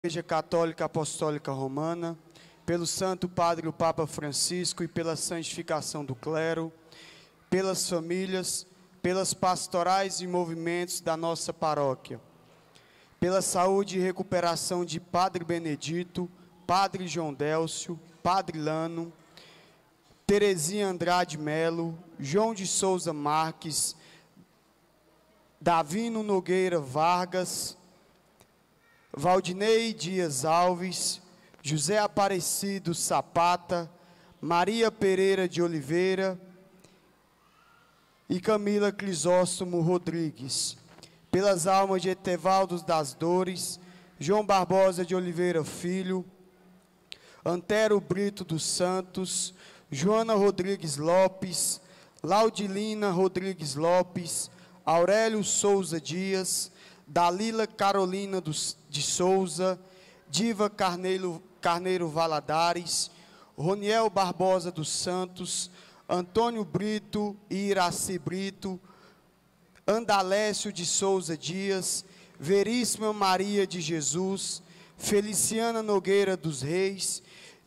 Igreja Católica Apostólica Romana, pelo Santo Padre o Papa Francisco e pela santificação do clero, pelas famílias, pelas pastorais e movimentos da nossa paróquia, pela saúde e recuperação de Padre Benedito, Padre João Délcio, Padre Lano, Terezinha Andrade Melo, João de Souza Marques, Davino Nogueira Vargas, Valdinei Dias Alves, José Aparecido Sapata, Maria Pereira de Oliveira e Camila Crisóstomo Rodrigues, pelas almas de Etevaldo das Dores, João Barbosa de Oliveira Filho, Antero Brito dos Santos, Joana Rodrigues Lopes, Laudilina Rodrigues Lopes, Aurélio Souza Dias, Dalila Carolina de Souza, Diva Carneiro Valadares, Roniel Barbosa dos Santos, Antônio Brito e Iraci Brito, Andalécio de Souza Dias, Veríssima Maria de Jesus, Feliciana Nogueira dos Reis,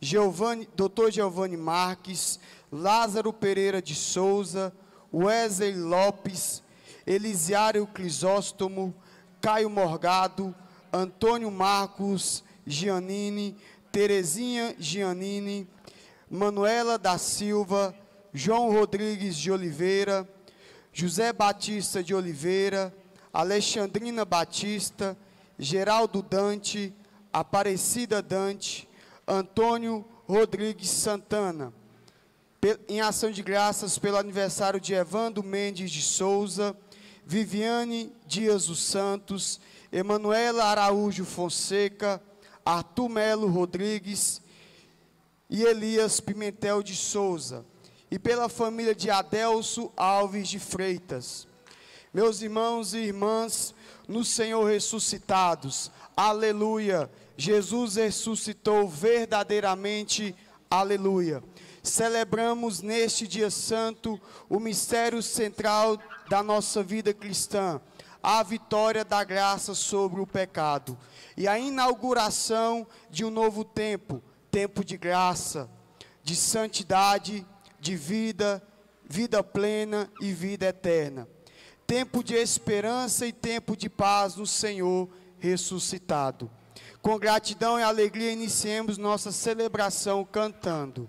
Dr. Giovanni Marques, Lázaro Pereira de Souza, Wesley Lopes, Elisiário Crisóstomo, Caio Morgado, Antônio Marcos Giannini, Terezinha Giannini, Manuela da Silva, João Rodrigues de Oliveira, José Batista de Oliveira, Alexandrina Batista, Geraldo Dante, Aparecida Dante, Antônio Rodrigues Santana. Em ação de graças pelo aniversário de Evandro Mendes de Souza, Viviane Dias dos Santos, Emanuela Araújo Fonseca, Arthur Melo Rodrigues e Elias Pimentel de Souza, e pela família de Adelso Alves de Freitas. Meus irmãos e irmãs, no Senhor ressuscitados, aleluia, Jesus ressuscitou verdadeiramente, aleluia. Celebramos neste dia santo o mistério central da nossa vida cristã, a vitória da graça sobre o pecado e a inauguração de um novo tempo, tempo de graça, de santidade, de vida, vida plena e vida eterna. Tempo de esperança e tempo de paz no Senhor ressuscitado. Com gratidão e alegria iniciemos nossa celebração cantando.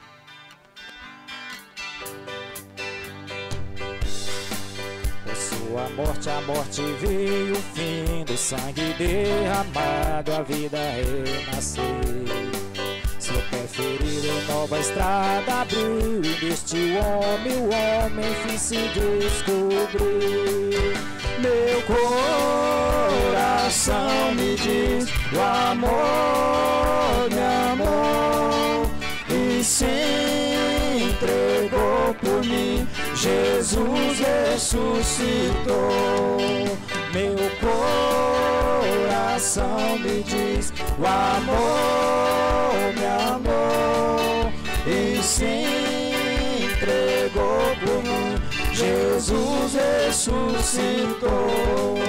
Sua morte, a morte veio, o fim do sangue derramado, a vida renasceu. Seu pé ferido, nova estrada abriu, e neste homem, o homem fez se descobrir. Meu coração me diz, o amor me amou e se entregou por mim. Jesus ressuscitou. Meu coração me diz, o amor me amou e se entregou por mim. Jesus ressuscitou.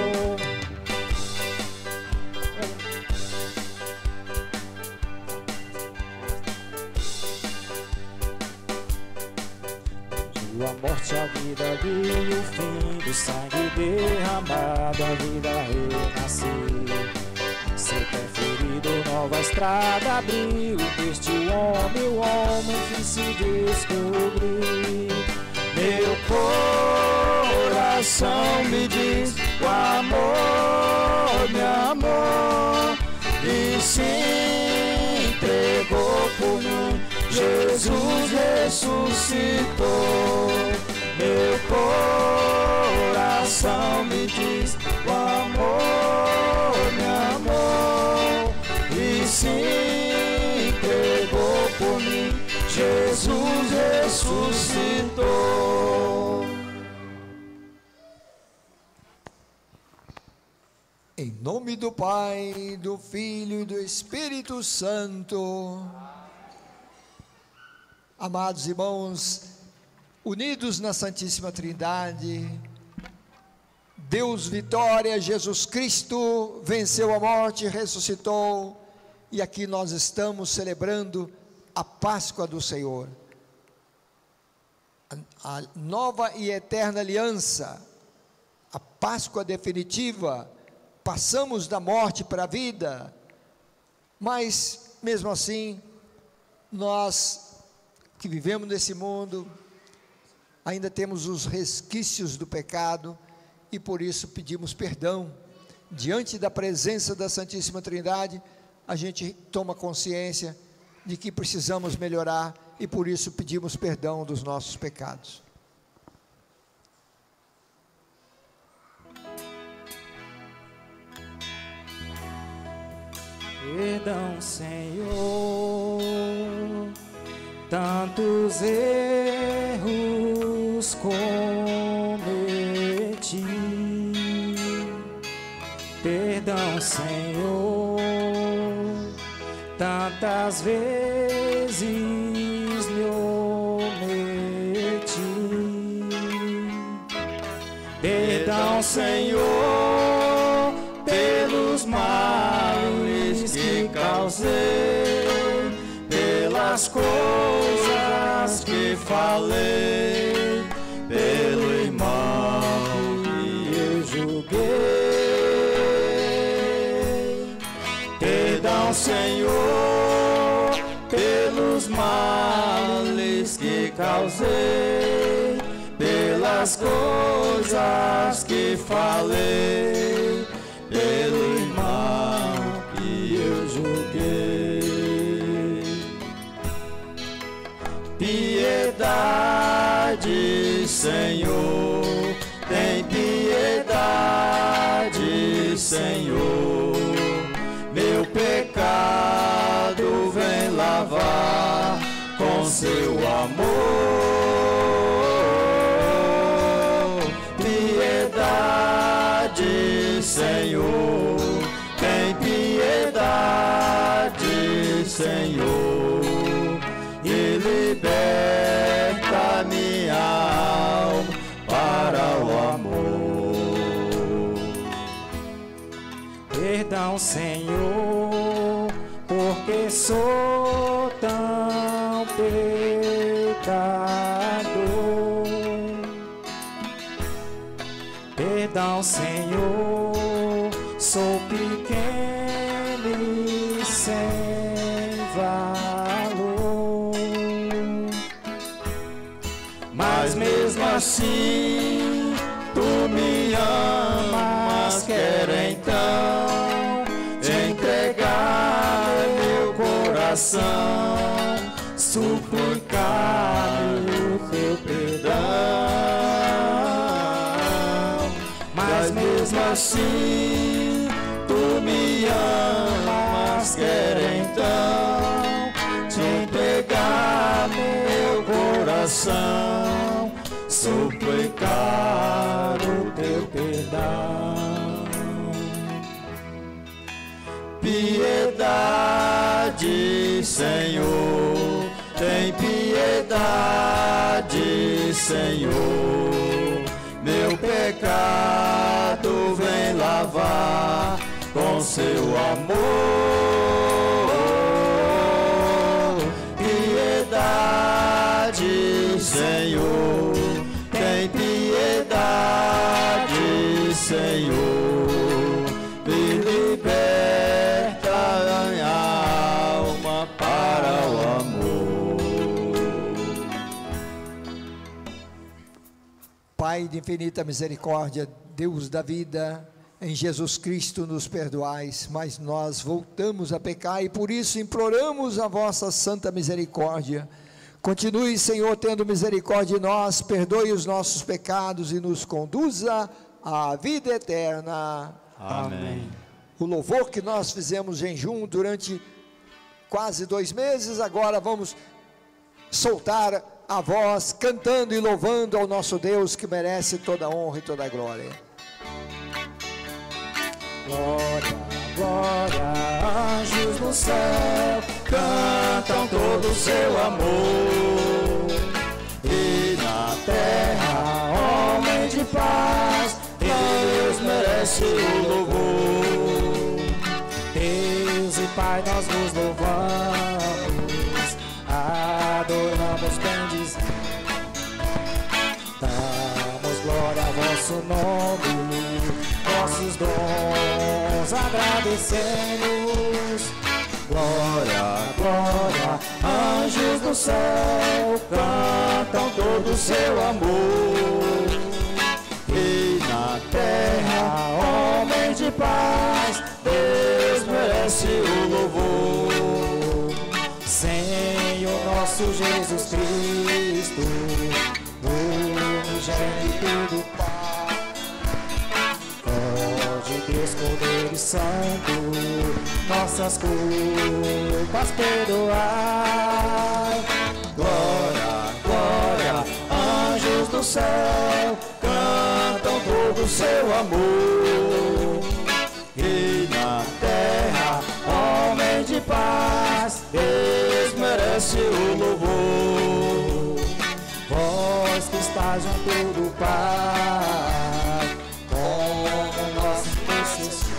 A morte, a vida veio, o fim do sangue derramado, a vida renasceu. Seu pé ferido, nova estrada abriu, neste homem, o homem fez se descobrir. Meu coração me diz, o amor me amou e se entregou por mim. Jesus ressuscitou. Meu coração me diz, o amor me amou e se entregou por mim. Jesus ressuscitou. Em nome do Pai, do Filho e do Espírito Santo. Amados irmãos, unidos na Santíssima Trindade, Deus vitória, Jesus Cristo venceu a morte, ressuscitou, e aqui nós estamos celebrando a Páscoa do Senhor, a nova e eterna aliança, a Páscoa definitiva. Passamos da morte para a vida, mas mesmo assim, nós que vivemos nesse mundo, ainda temos os resquícios do pecado, e por isso pedimos perdão. Diante da presença da Santíssima Trindade, a gente toma consciência de que precisamos melhorar, e por isso pedimos perdão dos nossos pecados. Perdão, Senhor, tantos erros cometi. Perdão, Senhor, tantas vezes lhe ometi. Perdão, Senhor, pelos males que causei, pelas coisas que falei, pelo irmão que eu julguei. Perdão, Senhor, pelos males que causei, pelas coisas que falei, pelo irmão que eu julguei. Piedade, Senhor, tem piedade, Senhor, meu pecado vem lavar com seu amor. Piedade, Senhor, tem piedade, Senhor, e liberta minha alma para o amor. Perdão, Senhor, porque sou tão pecador. Perdão, Senhor, sou pequeno e sem valor, mas mesmo assim tu me amas. Quero então te entregar meu coração, suplicar o teu perdão. Mas mesmo assim tu me amas. Quero então te entregar meu coração, suplicar o teu perdão. Piedade, Senhor, tem piedade, Senhor, meu pecado vem lavar com seu amor. Piedade, Senhor, tem piedade, Senhor, me liberta a minha alma para o amor. Pai de infinita misericórdia, Deus da vida, em Jesus Cristo nos perdoais, mas nós voltamos a pecar e por isso imploramos a vossa santa misericórdia. Continue, Senhor, tendo misericórdia de nós, perdoe os nossos pecados e nos conduza à vida eterna. Amém. O louvor que nós fizemos em jejum durante quase 2 meses, agora vamos soltar a voz, cantando e louvando ao nosso Deus, que merece toda a honra e toda a glória. Glória, glória, anjos no céu, cantam todo o seu amor. E na terra, homem de paz, merece o louvor. Deus e Pai, nós vos louvamos, adoramos, bendizemos, damos glória a vosso nome, vossos dons agradecemos. Glória, glória, anjos do céu cantam todo o seu amor. E na terra, homem de paz, Deus merece o louvor. Senhor nosso Jesus Cristo, unigênito do Pai, ó de Deus, Cordeiro Santo, nossas culpas perdoai. Glória, glória, anjos do céu cantam todo o seu amor. E na terra, homem de paz, Deus merece o louvor. Vós que estáis junto do Pai, como nossos intercessores,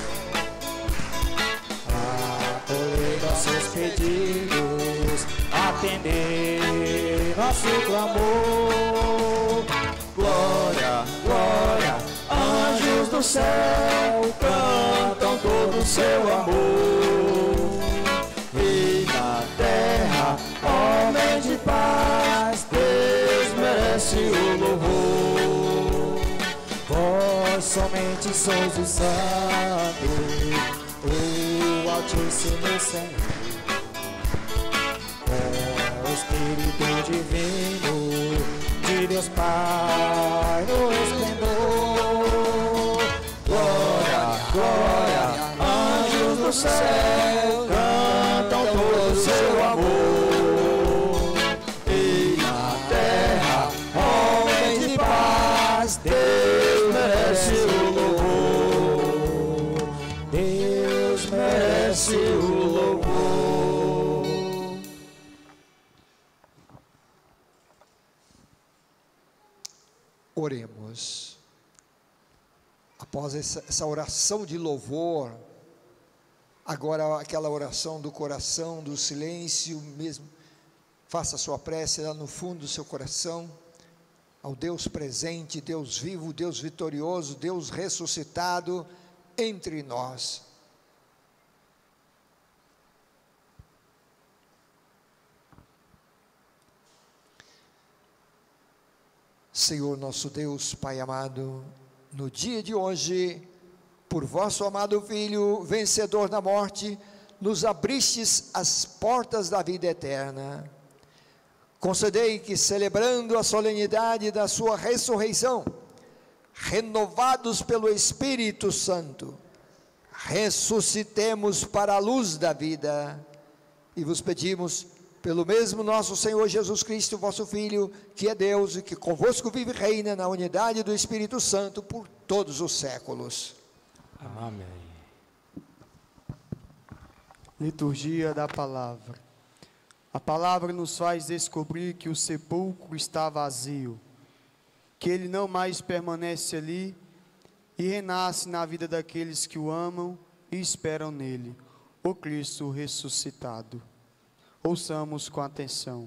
acolhei nossos pedidos, atender nosso clamor. Glória, glória, anjos do céu cantam todo o seu amor. E na terra, homem de paz, Deus merece o louvor. Vós somente sois o Santo, o Altíssimo Senhor, o Espírito Divino de Deus Pai no esplendor. Glória, glória, anjos do céu cantam todo o seu amor. E na terra, homem de paz, Deus merece o louvor. Deus merece o louvor. Oremos. Após essa oração de louvor, agora aquela oração do coração, do silêncio mesmo, faça a sua prece lá no fundo do seu coração, ao Deus presente, Deus vivo, Deus vitorioso, Deus ressuscitado entre nós. Senhor nosso Deus, Pai amado, no dia de hoje, por vosso amado Filho, vencedor da morte, nos abristes as portas da vida eterna. Concedei que, celebrando a solenidade da sua ressurreição, renovados pelo Espírito Santo, ressuscitemos para a luz da vida. E vos pedimos, pelo mesmo nosso Senhor Jesus Cristo, vosso Filho, que é Deus e que convosco vive e reina na unidade do Espírito Santo por todos os séculos. Amém. Liturgia da Palavra. A palavra nos faz descobrir que o sepulcro está vazio, que ele não mais permanece ali e renasce na vida daqueles que o amam e esperam nele, o Cristo ressuscitado. Ouçamos com atenção.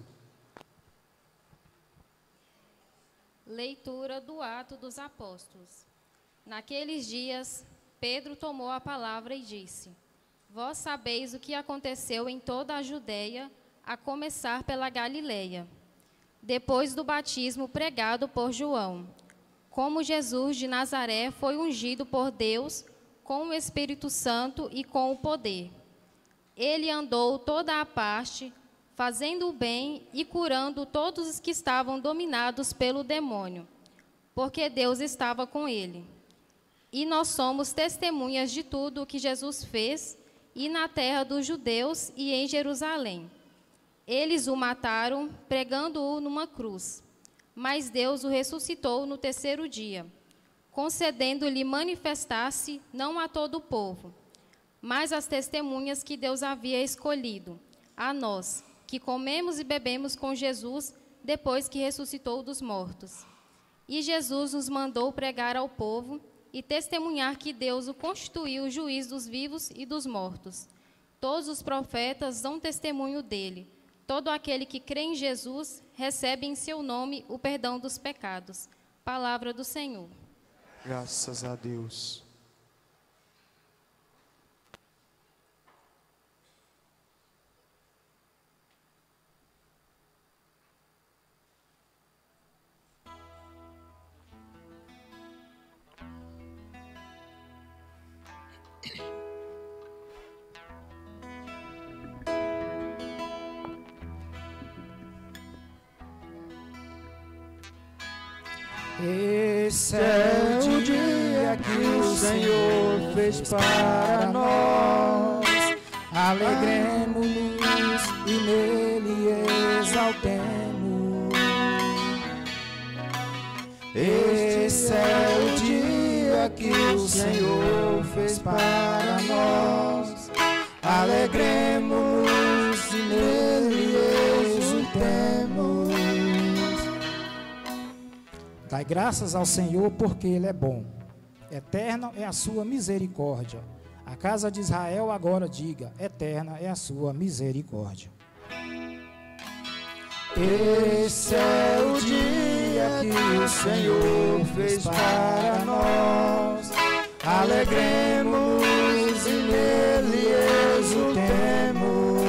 Leitura do Atos dos Apóstolos. Naqueles dias, Pedro tomou a palavra e disse: Vós sabeis o que aconteceu em toda a Judeia, a começar pela Galileia, depois do batismo pregado por João, como Jesus de Nazaré foi ungido por Deus com o Espírito Santo e com o poder. Ele andou toda a parte, fazendo o bem e curando todos os que estavam dominados pelo demônio, porque Deus estava com ele. E nós somos testemunhas de tudo o que Jesus fez, e na terra dos judeus e em Jerusalém. Eles o mataram, pregando-o numa cruz, mas Deus o ressuscitou no terceiro dia, concedendo-lhe manifestar-se não a todo o povo, mas às testemunhas que Deus havia escolhido, a nós, que comemos e bebemos com Jesus depois que ressuscitou dos mortos. E Jesus nos mandou pregar ao povo e testemunhar que Deus o constituiu juiz dos vivos e dos mortos. Todos os profetas dão testemunho dele. Todo aquele que crê em Jesus recebe em seu nome o perdão dos pecados. Palavra do Senhor. Graças a Deus. Esse é o dia que o Senhor fez para nós. Alegremos-nos e nele exaltemos. Esse é o dia que o Senhor fez para nós. Alegremos-nos e nele exultemos. Dai graças ao Senhor, porque Ele é bom. Eterna é a sua misericórdia. A casa de Israel agora diga: eterna é a sua misericórdia. Esse é o dia que o Senhor fez para nós. Alegremos e nele exultemos.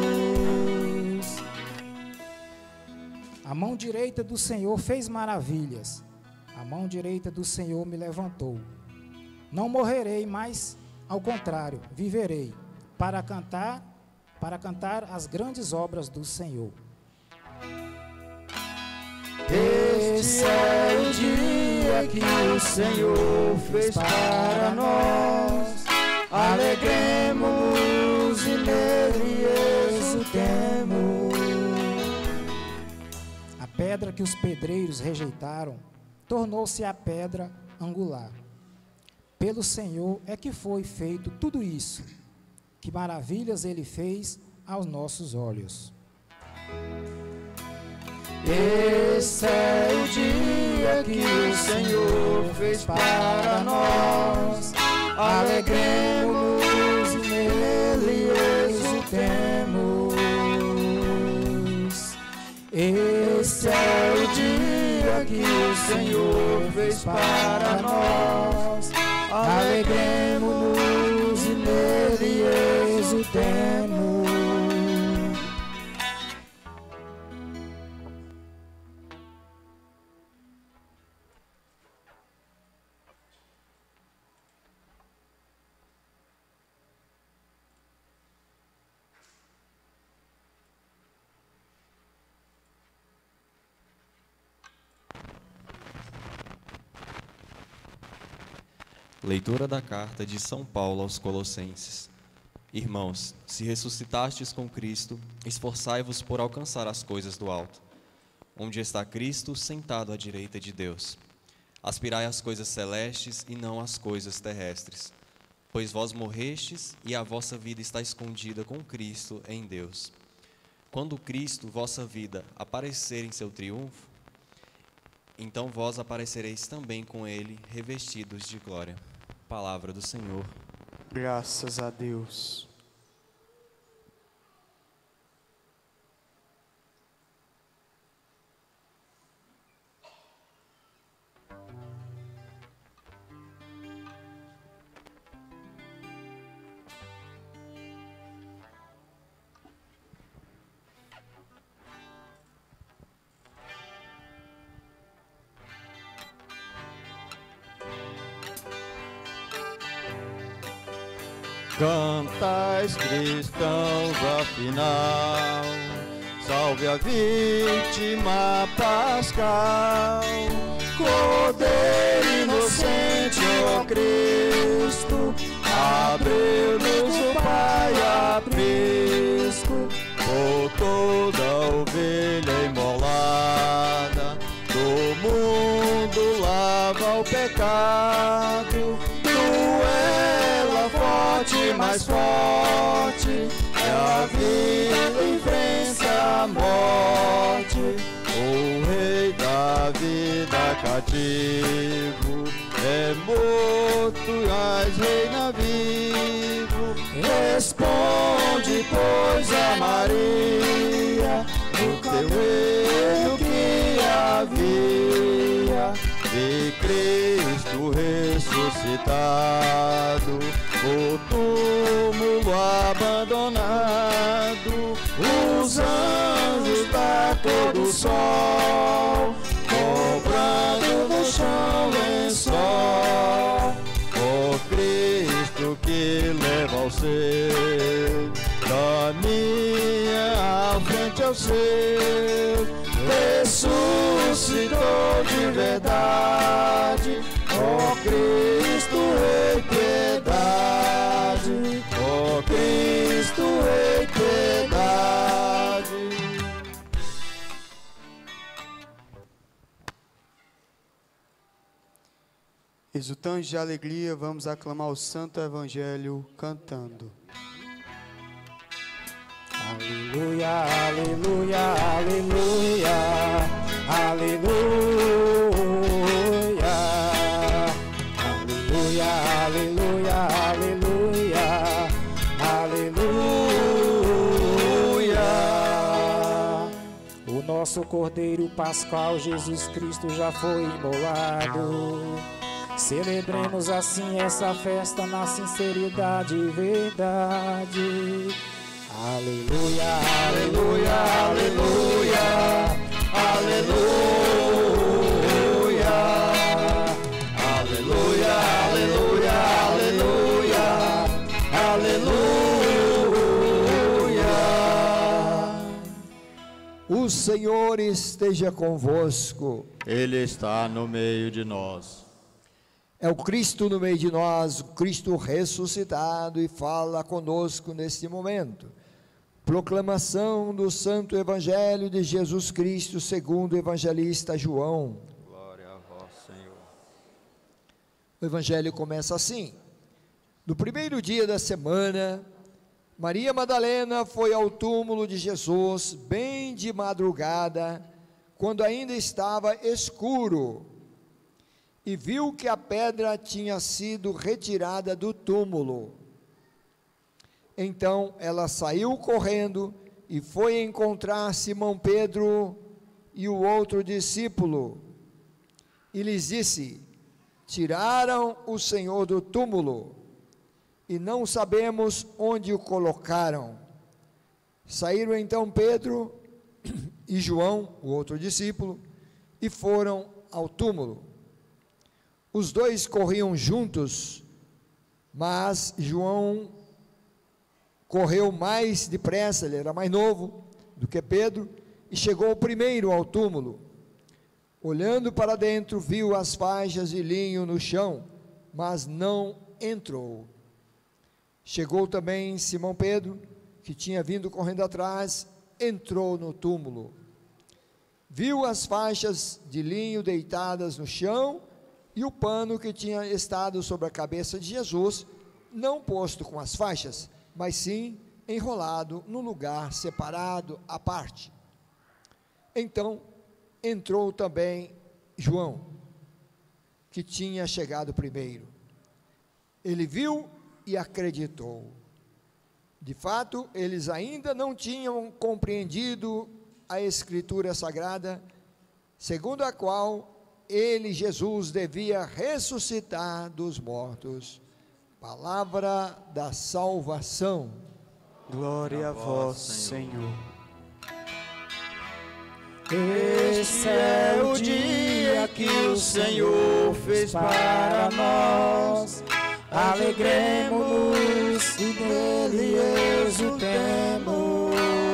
A mão direita do Senhor fez maravilhas. A mão direita do Senhor me levantou. Não morrerei, mas, ao contrário, viverei, para cantar as grandes obras do Senhor. Esse é o dia que o Senhor fez para nós. Alegremos e nele exultemos. A pedra que os pedreiros rejeitaram tornou-se a pedra angular. Pelo Senhor é que foi feito tudo isso. Que maravilhas Ele fez aos nossos olhos. Esse é o dia que o Senhor fez para nós. Alegremos e nele exultemos. Esse é o dia que o Senhor fez para nós. Alegremos e nele exultemos. Leitura da carta de São Paulo aos Colossenses. Irmãos, se ressuscitastes com Cristo, esforçai-vos por alcançar as coisas do alto, onde está Cristo sentado à direita de Deus. Aspirai às coisas celestes e não às coisas terrestres, pois vós morrestes e a vossa vida está escondida com Cristo em Deus. Quando Cristo, vossa vida, aparecer em seu triunfo, então vós aparecereis também com Ele, revestidos de glória. Palavra do Senhor. Graças a Deus. Cantais cristãos afinal, salve a vítima pascal, Cordeiro inocente, ó Cristo, abriu-nos o Pai aprisco, por toda ovelha imolada, do mundo lava o pecado, forte, mais forte, é a vida e vence a morte. O Rei da vida cativo, morto és reina vivo. Responde, pois, a Maria, no teu reino que havia de Cristo ressuscitado, o túmulo abandonado, os anjos da todo o sol, comprando no chão lençol. Ó Cristo que leva ao céu, caminha à frente ao céu, ressuscitou de verdade. Ó Cristo, Rei, piedade. Ó Cristo, Rei, piedade. Exultantes de alegria, vamos aclamar o Santo Evangelho cantando. Aleluia, aleluia, aleluia, aleluia, aleluia, aleluia, aleluia, aleluia. O nosso Cordeiro Pascal, Jesus Cristo, já foi imolado. Celebremos assim essa festa na sinceridade e verdade. Aleluia, aleluia, aleluia, aleluia, aleluia, aleluia, aleluia, aleluia. O Senhor esteja convosco. Ele está no meio de nós. É o Cristo no meio de nós, o Cristo ressuscitado, e fala conosco neste momento. Proclamação do Santo Evangelho de Jesus Cristo segundo o evangelista João. Glória a vós, Senhor. O Evangelho começa assim: no primeiro dia da semana, Maria Madalena foi ao túmulo de Jesus bem de madrugada, quando ainda estava escuro, e viu que a pedra tinha sido retirada do túmulo. Então ela saiu correndo e foi encontrar Simão Pedro e o outro discípulo, e lhes disse: tiraram o Senhor do túmulo, e não sabemos onde o colocaram. Saíram então Pedro e João, o outro discípulo, e foram ao túmulo. Os dois corriam juntos, mas João correu mais depressa, ele era mais novo do que Pedro, e chegou primeiro ao túmulo. Olhando para dentro, viu as faixas de linho no chão, mas não entrou. Chegou também Simão Pedro, que tinha vindo correndo atrás, entrou no túmulo. Viu as faixas de linho deitadas no chão, e o pano que tinha estado sobre a cabeça de Jesus, não posto com as faixas, mas sim enrolado num lugar separado à parte. Então entrou também João, que tinha chegado primeiro. Ele viu e acreditou. De fato, eles ainda não tinham compreendido a Escritura Sagrada, segundo a qual ele, Jesus, devia ressuscitar dos mortos. Palavra da salvação. Glória a vós, Senhor. Este é o dia que o Senhor fez para nós. Alegremos-nos e nele exultemos.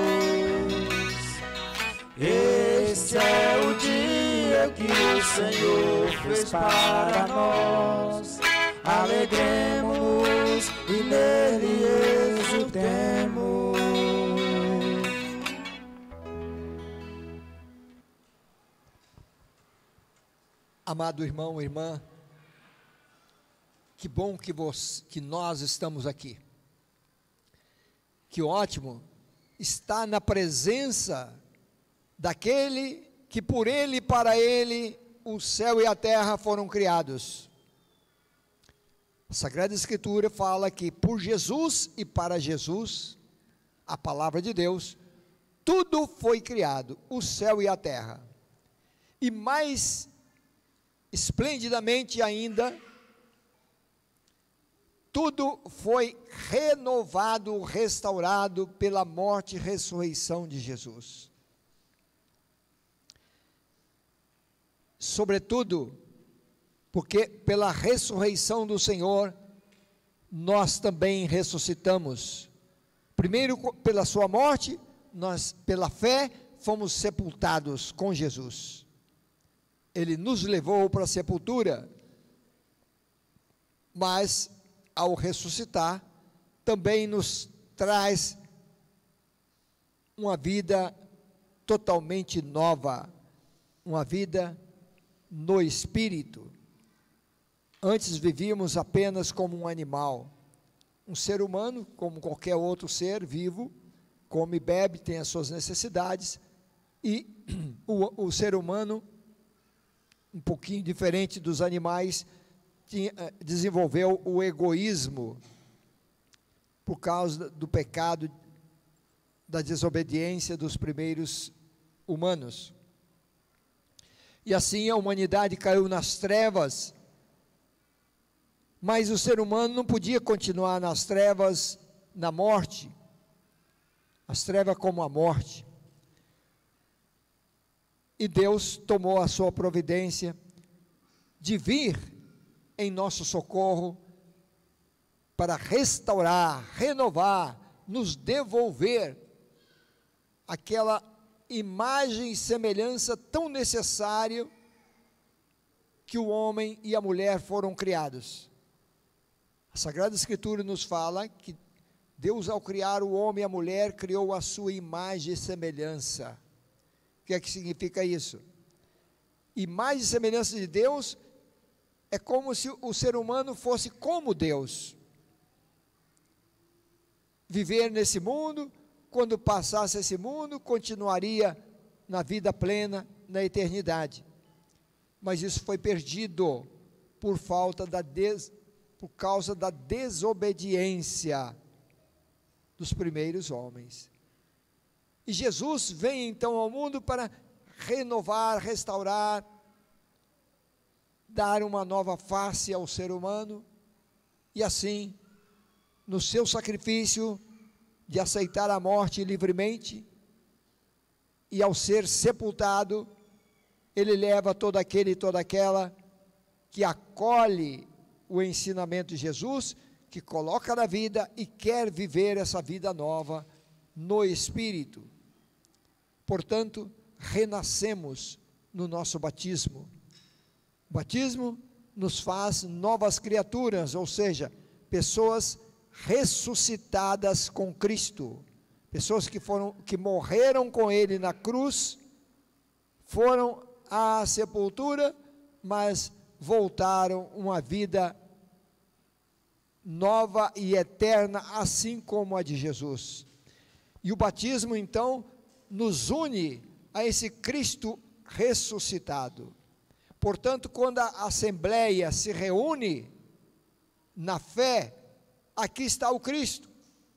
Este é o dia que o Senhor fez para nós. Alegremos-nos e nele exultemos. Amado irmão, irmã, que bom que nós estamos aqui. Que ótimo estar na presença daquele que por ele e para ele o céu e a terra foram criados. A Sagrada Escritura fala que por Jesus e para Jesus, a palavra de Deus, tudo foi criado, o céu e a terra. E mais esplendidamente ainda, tudo foi renovado, restaurado pela morte e ressurreição de Jesus. Sobretudo, porque pela ressurreição do Senhor, nós também ressuscitamos. Primeiro pela sua morte, nós pela fé fomos sepultados com Jesus. Ele nos levou para a sepultura, mas ao ressuscitar, também nos traz uma vida totalmente nova, uma vida no Espírito. Antes vivíamos apenas como um animal, um ser humano, como qualquer outro ser vivo, come e bebe, tem as suas necessidades, e o ser humano, um pouquinho diferente dos animais, desenvolveu o egoísmo por causa do pecado, da desobediência dos primeiros humanos. E assim a humanidade caiu nas trevas, mas o ser humano não podia continuar nas trevas, na morte, as trevas como a morte. E Deus tomou a sua providência de vir em nosso socorro para restaurar, renovar, nos devolver aquela imagem e semelhança tão necessária que o homem e a mulher foram criados. A Sagrada Escritura nos fala que Deus, ao criar o homem e a mulher, criou a sua imagem e semelhança. O que é que significa isso? Imagem e semelhança de Deus é como se o ser humano fosse como Deus. Viver nesse mundo, quando passasse esse mundo, continuaria na vida plena, na eternidade. Mas isso foi perdido por causa da desobediência dos primeiros homens. E Jesus vem então ao mundo para renovar, restaurar, dar uma nova face ao ser humano, e assim, no seu sacrifício de aceitar a morte livremente, e ao ser sepultado, ele leva todo aquele e toda aquela que acolhe o ensinamento de Jesus, que coloca na vida e quer viver essa vida nova no Espírito. Portanto, renascemos no nosso batismo. O batismo nos faz novas criaturas, ou seja, pessoas ressuscitadas com Cristo, pessoas que morreram com Ele na cruz, foram à sepultura, mas voltaram uma vida nova e eterna, assim como a de Jesus. E o batismo então nos une a esse Cristo ressuscitado. Portanto, quando a assembleia se reúne na fé, aqui está o Cristo.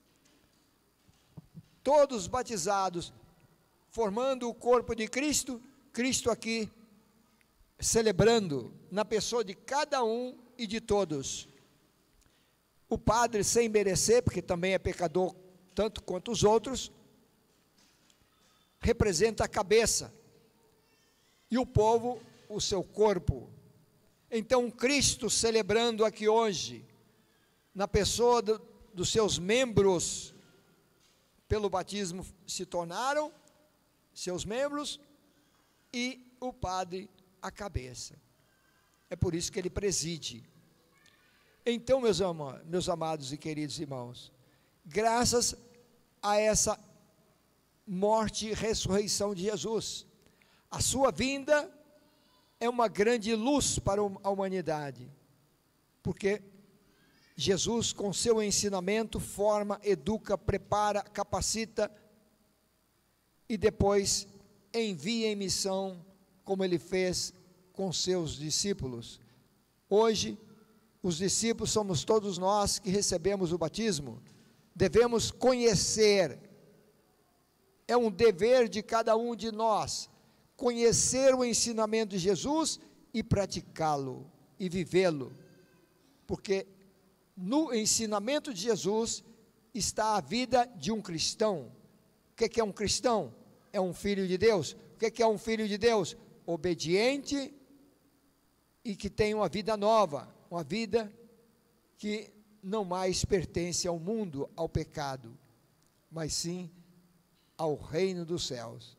Todos batizados, formando o corpo de Cristo, Cristo aqui celebrando na pessoa de cada um e de todos. O padre, sem merecer, porque também é pecador tanto quanto os outros, representa a cabeça, e o povo o seu corpo. Então Cristo celebrando aqui hoje, na pessoa dos seus membros, pelo batismo se tornaram seus membros, e o padre a cabeça. É por isso que ele preside. Então, meus amados e queridos irmãos, graças a essa morte e ressurreição de Jesus, a sua vinda é uma grande luz para a humanidade, porque Jesus, com seu ensinamento, forma, educa, prepara, capacita e depois envia em missão, como ele fez com seus discípulos. Hoje, os discípulos somos todos nós que recebemos o batismo, devemos conhecer, é um dever de cada um de nós, conhecer o ensinamento de Jesus e praticá-lo e vivê-lo, porque no ensinamento de Jesus está a vida de um cristão. O que é um cristão? É um filho de Deus. O que é um filho de Deus? Obediente e que tem uma vida nova, uma vida que não mais pertence ao mundo, ao pecado, mas sim ao reino dos céus.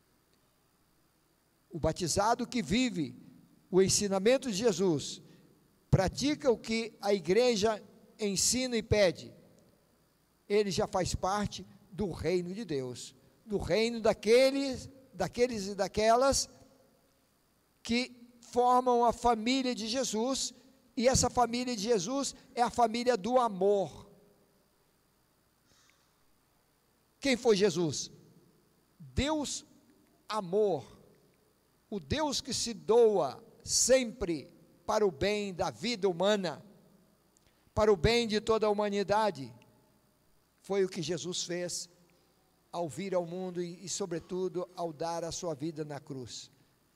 O batizado que vive o ensinamento de Jesus, pratica o que a igreja ensina e pede, ele já faz parte do reino de Deus, do reino daqueles e daquelas que formam a família de Jesus, e essa família de Jesus é a família do amor. Quem foi Jesus? Deus amor, o Deus que se doa sempre para o bem da vida humana, para o bem de toda a humanidade. Foi o que Jesus fez ao vir ao mundo e sobretudo, ao dar a sua vida na cruz.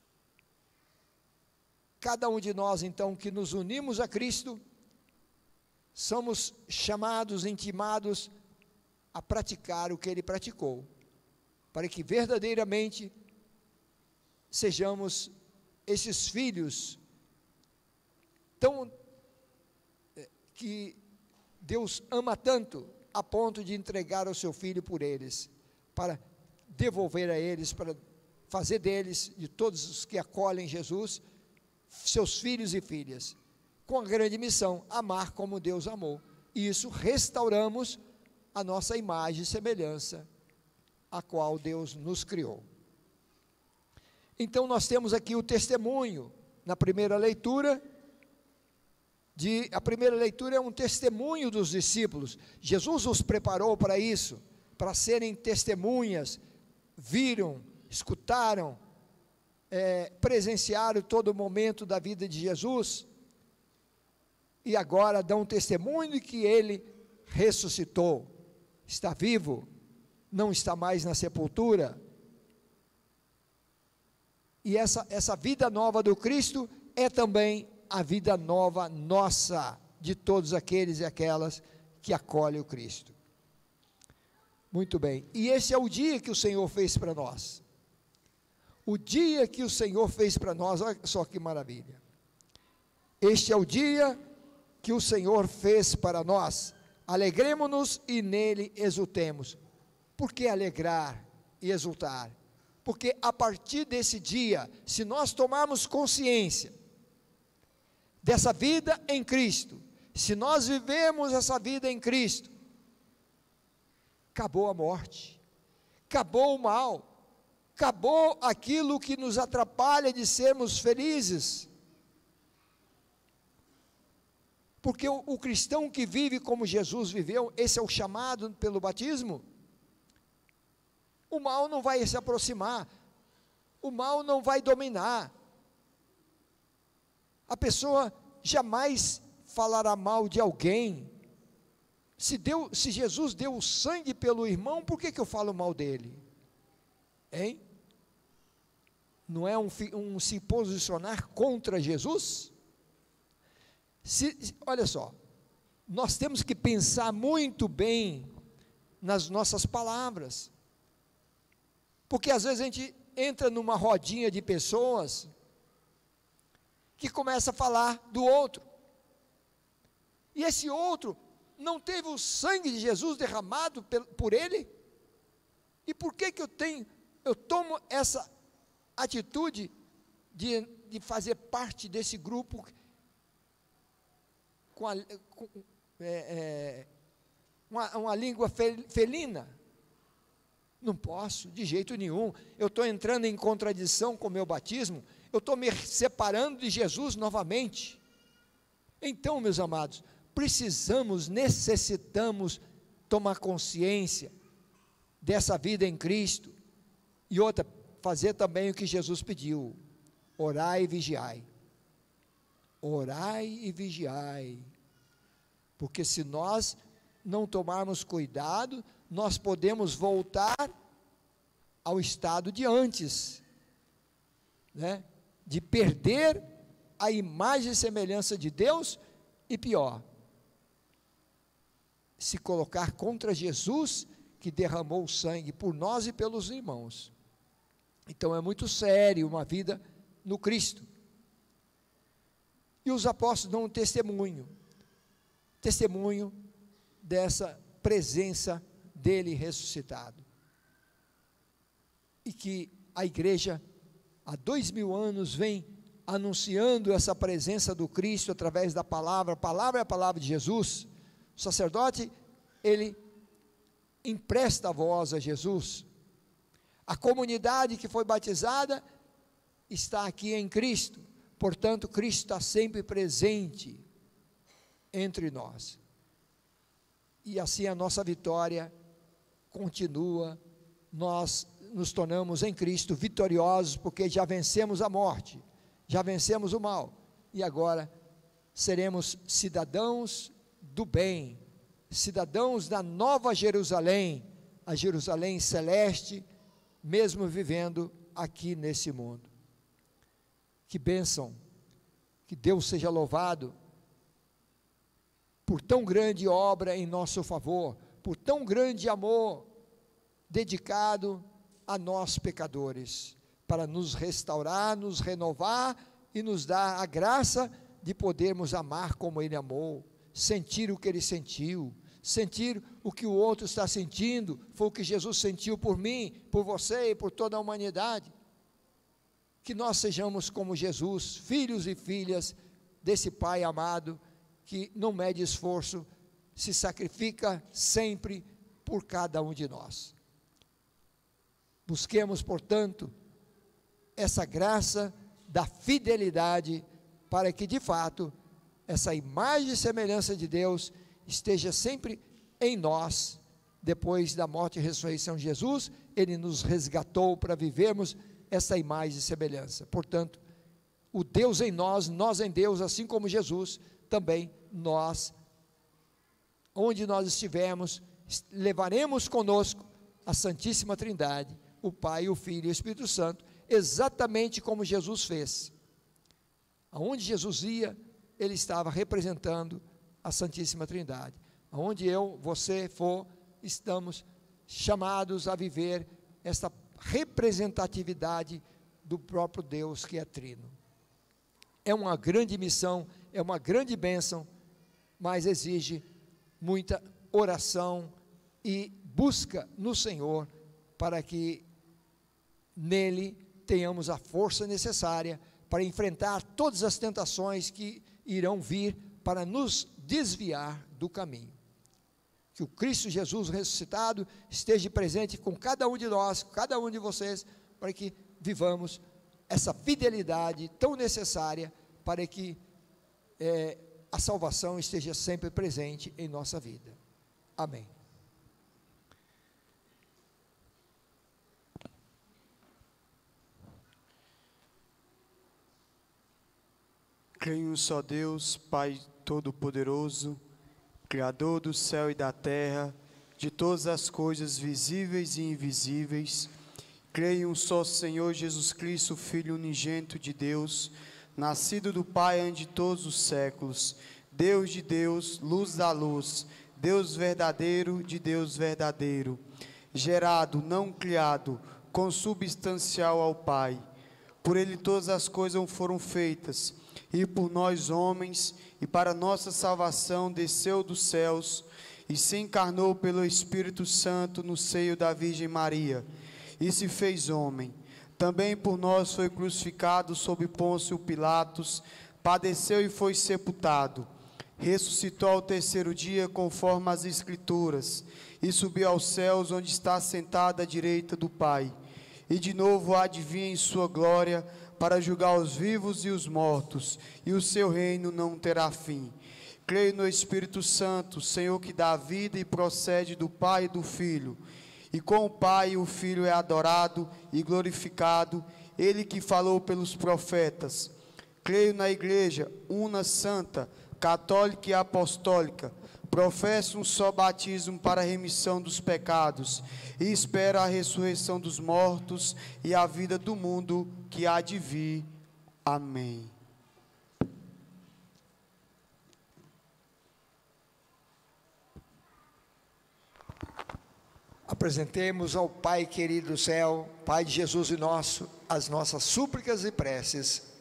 Cada um de nós, então, que nos unimos a Cristo, somos chamados, intimados a praticar o que Ele praticou, para que verdadeiramente sejamos esses filhos que Deus ama tanto, a ponto de entregar o seu Filho por eles, para devolver a eles, para fazer deles, de todos os que acolhem Jesus, seus filhos e filhas, com a grande missão, amar como Deus amou. E isso restauramos a nossa imagem e semelhança, a qual Deus nos criou. Então nós temos aqui o testemunho, na primeira leitura, a primeira leitura é um testemunho dos discípulos. Jesus os preparou para isso, para serem testemunhas, viram, escutaram, presenciaram todo momento da vida de Jesus, e agora dão testemunho de que Ele ressuscitou, está vivo, não está mais na sepultura. E essa vida nova do Cristo é também a vida nova nossa, de todos aqueles e aquelas que acolhem o Cristo. Muito bem, e esse é o dia que o Senhor fez para nós. O dia que o Senhor fez para nós, olha só que maravilha. Este é o dia que o Senhor fez para nós. Alegremo-nos e nele exultemos. Por que alegrar e exultar? Porque a partir desse dia, se nós tomarmos consciência dessa vida em Cristo, se nós vivemos essa vida em Cristo, acabou a morte, acabou o mal, acabou aquilo que nos atrapalha de sermos felizes. Porque o cristão que vive como Jesus viveu, esse é o chamado pelo batismo, o mal não vai se aproximar, o mal não vai dominar, a pessoa jamais falará mal de alguém. Se Jesus deu o sangue pelo irmão, por que eu falo mal dele? Hein? Não é um se posicionar contra Jesus? Olha só, nós temos que pensar muito bem nas nossas palavras, porque às vezes a gente entra numa rodinha de pessoas que começa a falar do outro, e esse outro não teve o sangue de Jesus derramado por ele. E por que eu tomo essa atitude de fazer parte desse grupo com uma língua felina? Não posso, de jeito nenhum. Eu estou entrando em contradição com o meu batismo, eu estou me separando de Jesus novamente. Então, meus amados, necessitamos tomar consciência dessa vida em Cristo, e outra, fazer também o que Jesus pediu: orai e vigiai. orai e vigiai, porque se nós não tomarmos cuidado, nós podemos voltar ao estado de antes, né? De perder a imagem e semelhança de Deus, e pior, se colocar contra Jesus, que derramou o sangue por nós e pelos irmãos. Então é muito sério uma vida no Cristo. E os apóstolos dão um testemunho dessa presença dele ressuscitado. E que a igreja, há 2000 anos, vem anunciando essa presença do Cristo através da palavra. A palavra é a palavra de Jesus. O sacerdote, ele empresta a voz a Jesus. A comunidade que foi batizada está aqui em Cristo. Portanto, Cristo está sempre presente entre nós. E assim a nossa vitória continua. Nós nos tornamos em Cristo vitoriosos, porque já vencemos a morte, já vencemos o mal, e agora seremos cidadãos do bem, cidadãos da nova Jerusalém, a Jerusalém celeste, mesmo vivendo aqui nesse mundo. Que bênção, que Deus seja louvado por tão grande obra em nosso favor, por tão grande amor dedicado a nós pecadores, para nos restaurar, nos renovar e nos dar a graça de podermos amar como Ele amou, sentir o que Ele sentiu, sentir o que o outro está sentindo. Foi o que Jesus sentiu por mim, por você e por toda a humanidade. Que nós sejamos como Jesus, filhos e filhas desse Pai amado, que não mede esforço, se sacrifica sempre por cada um de nós. Busquemos, portanto, essa graça da fidelidade, para que de fato essa imagem e semelhança de Deus esteja sempre em nós. Depois da morte e ressurreição de Jesus, Ele nos resgatou para vivermos essa imagem e semelhança. Portanto, o Deus em nós, nós em Deus, assim como Jesus, também nós, onde nós estivermos, levaremos conosco a Santíssima Trindade, o Pai, o Filho e o Espírito Santo, exatamente como Jesus fez. Aonde Jesus ia, Ele estava representando a Santíssima Trindade. Aonde eu, você for, estamos chamados a viver esta representatividade do próprio Deus que é trino. É uma grande missão, é uma grande bênção, mas exige muita oração e busca no Senhor, para que nele tenhamos a força necessária para enfrentar todas as tentações que irão vir para nos desviar do caminho. Que o Cristo Jesus ressuscitado esteja presente com cada um de nós, com cada um de vocês, para que vivamos essa fidelidade tão necessária para que a salvação esteja sempre presente em nossa vida. Amém. Creio em um só Deus, Pai Todo-Poderoso, Criador do céu e da terra, de todas as coisas visíveis e invisíveis. Creio em um só Senhor Jesus Cristo, Filho unigênito de Deus, nascido do Pai antes de todos os séculos, Deus de Deus, luz da luz, Deus verdadeiro de Deus verdadeiro, gerado, não criado, consubstancial ao Pai. Por Ele todas as coisas foram feitas, e por nós homens, e para nossa salvação desceu dos céus, e se encarnou pelo Espírito Santo no seio da Virgem Maria, e se fez homem. Também por nós foi crucificado sob Pôncio Pilatos, padeceu e foi sepultado, ressuscitou ao terceiro dia conforme as Escrituras, e subiu aos céus, onde está sentado à direita do Pai, e de novo há de vir em sua glória, para julgar os vivos e os mortos, e o seu reino não terá fim. Creio no Espírito Santo, Senhor que dá vida e procede do Pai e do Filho, e com o Pai o Filho é adorado e glorificado, Ele que falou pelos profetas. Creio na Igreja, una, santa, católica e apostólica. Professo um só batismo para a remissão dos pecados e espero a ressurreição dos mortos e a vida do mundo que há de vir. Amém. Apresentemos ao Pai querido do céu, Pai de Jesus e nosso, as nossas súplicas e preces.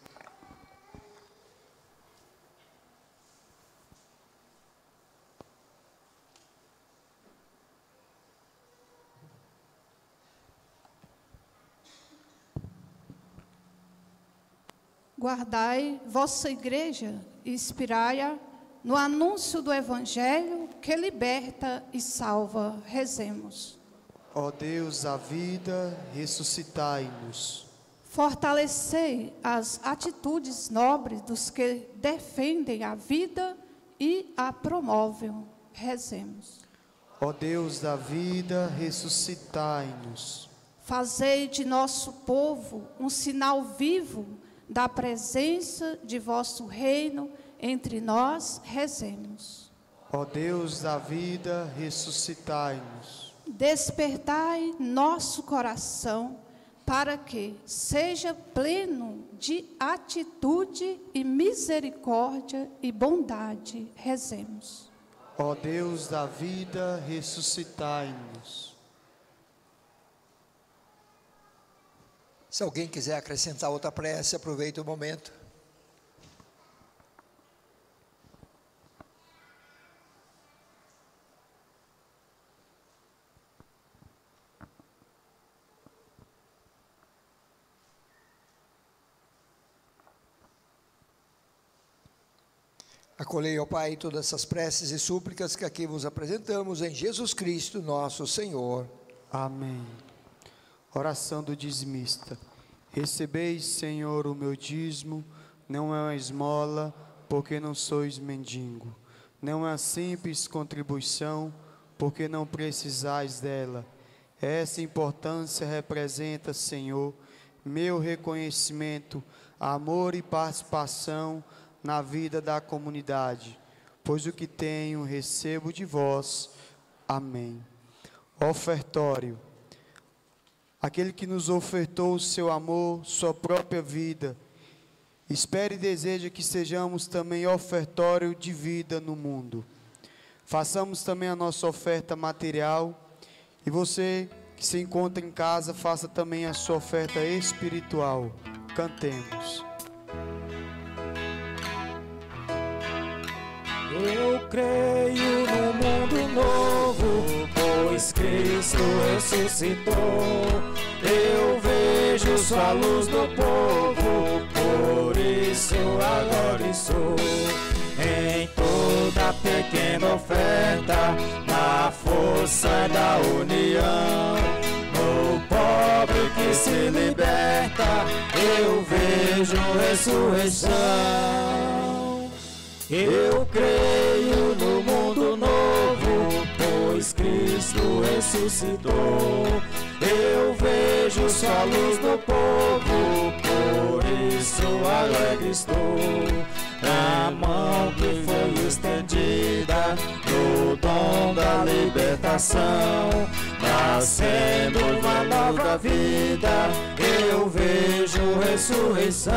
Guardai vossa igreja e inspirai-a no anúncio do Evangelho que liberta e salva. Rezemos. Ó Deus da vida, ressuscitai-nos. Fortalecei as atitudes nobres dos que defendem a vida e a promovem. Rezemos. Ó Deus da vida, ressuscitai-nos. Fazei de nosso povo um sinal vivo da presença de vosso reino entre nós. Rezemos. Ó Deus da vida, ressuscitai-nos. Despertai nosso coração para que seja pleno de atitude e misericórdia e bondade. Rezemos. Ó Deus da vida, ressuscitai-nos. Se alguém quiser acrescentar outra prece, aproveite o momento. Acolhei, ó Pai, todas essas preces e súplicas que aqui vos apresentamos em Jesus Cristo, nosso Senhor. Amém. Oração do dizimista. Recebeis, Senhor, o meu dízimo, não é uma esmola, porque não sois mendigo. Não é uma simples contribuição, porque não precisais dela. Essa importância representa, Senhor, meu reconhecimento, amor e participação na vida da comunidade, pois o que tenho recebo de vós. Amém. Ofertório. Aquele que nos ofertou o seu amor, sua própria vida, espera e deseja que sejamos também ofertório de vida no mundo. Façamos também a nossa oferta material, e você que se encontra em casa, faça também a sua oferta espiritual. Cantemos. Eu creio no mundo novo, pois Cristo ressuscitou. Eu vejo sua luz no povo, por isso agora sou. Em toda pequena oferta, na força da união, no pobre que se liberta, eu vejo ressurreição. Eu creio no mundo novo, pois Cristo ressuscitou. Eu vejo sua luz no povo, por isso alegre estou. Na mão que foi estendida, no dom da libertação, nascendo uma nova vida, eu vejo ressurreição.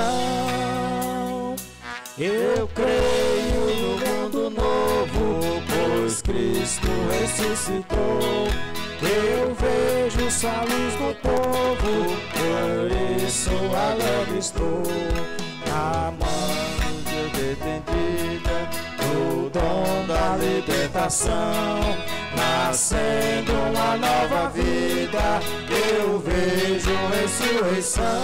Eu creio no mundo novo, pois Cristo ressuscitou. Eu vejo sua luz no povo, por isso alegre estou. Na mão que estendida, no dom da libertação, nascendo uma nova vida, eu vejo ressurreição.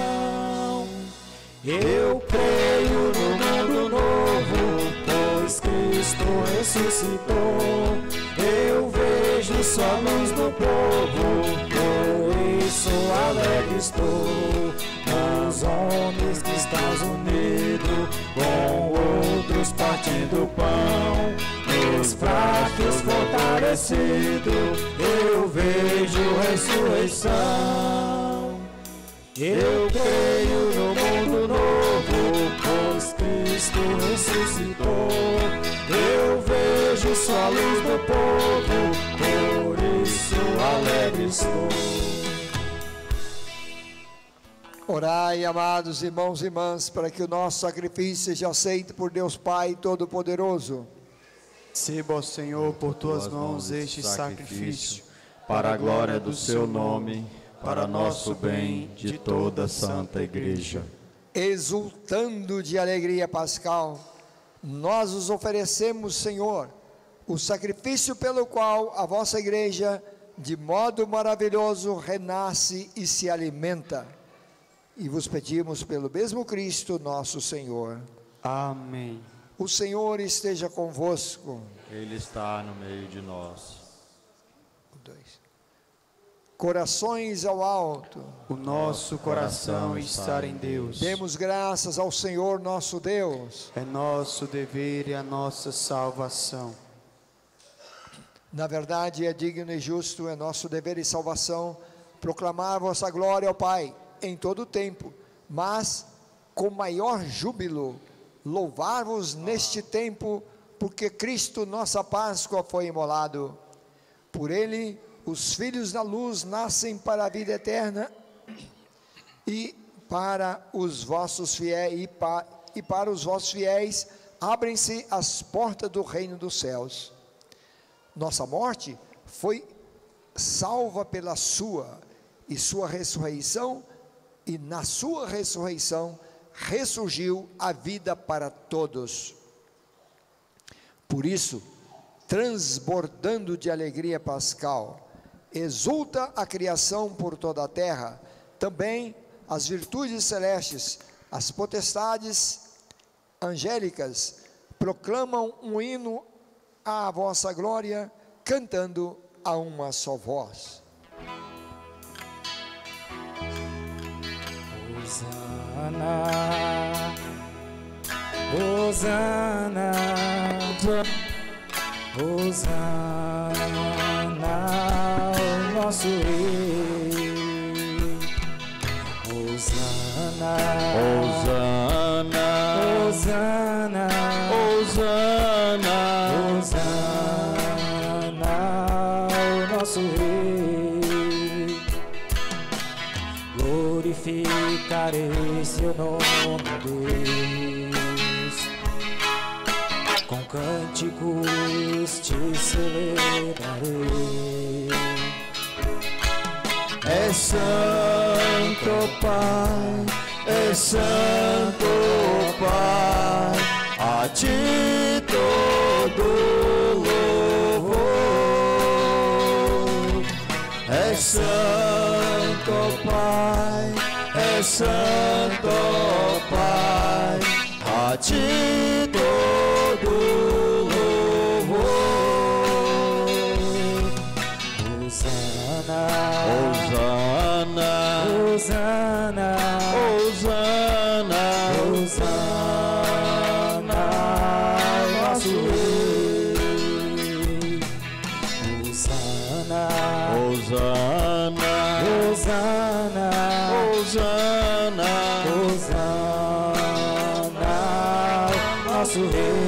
Eu creio no mundo novo, pois Cristo ressuscitou. Eu vejo sua luz no povo, por isso alegre estou. Nos homens que estão unidos, com outros partindo o pão, nos fracos fortalecidos, eu vejo ressurreição. Eu creio no mundo novo, sou a luz do povo, por isso alegre estou. Orai, amados irmãos e irmãs, para que o nosso sacrifício seja aceito por Deus Pai Todo-Poderoso. Receba, ó Senhor, por tuas mãos este sacrifício, para a glória do seu nome, para nosso bem de toda a Santa Igreja. Exultando de alegria pascal, nós os oferecemos, Senhor, o sacrifício pelo qual a vossa Igreja, de modo maravilhoso, renasce e se alimenta. E vos pedimos pelo mesmo Cristo, nosso Senhor. Amém. O Senhor esteja convosco. Ele está no meio de nós. Corações ao alto. O nosso coração está em Deus. Demos graças ao Senhor nosso Deus. É nosso dever e a nossa salvação. Na verdade, é digno e justo, é nosso dever e salvação, proclamar vossa glória ao Pai em todo o tempo, mas com maior júbilo, louvar-vos neste tempo, porque Cristo, nossa Páscoa, foi imolado. Por ele, os filhos da luz nascem para a vida eterna, e para os vossos fiéis, e para os vossos fiéis, abrem-se as portas do reino dos céus. Nossa morte foi salva pela sua, e sua ressurreição, e na sua ressurreição ressurgiu a vida para todos. Por isso, transbordando de alegria pascal, exulta a criação por toda a terra, também as virtudes celestes, as potestades angélicas, proclamam um hino à vossa glória, cantando a uma só voz. Hosana, Hosana, Hosana, o nosso Rei. Hosana, Hosana, Hosana, Hosana, Hosana, o nosso Rei. Glorificarei seu nome, Deus, com cânticos te celebrarei. é santo Pai, é santo Pai, a ti todo louvor. É santo Pai, é santo Pai, a ti todo louvor. Hosana, Hosana, Hosana, Hosana, Hosana, nosso Rei. Hosana, Hosana, Hosana, Hosana, Hosana, nosso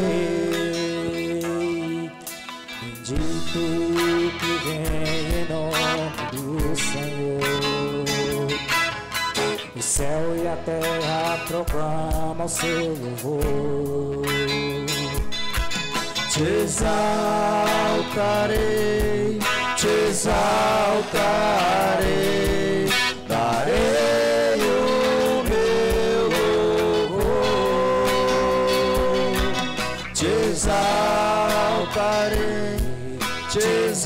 Rei. Bendito que vem em nome do Senhor. O céu e a terra proclamam o seu louvor. te exaltarei, te exaltarei, darei o meu louvor. Te exaltarei, te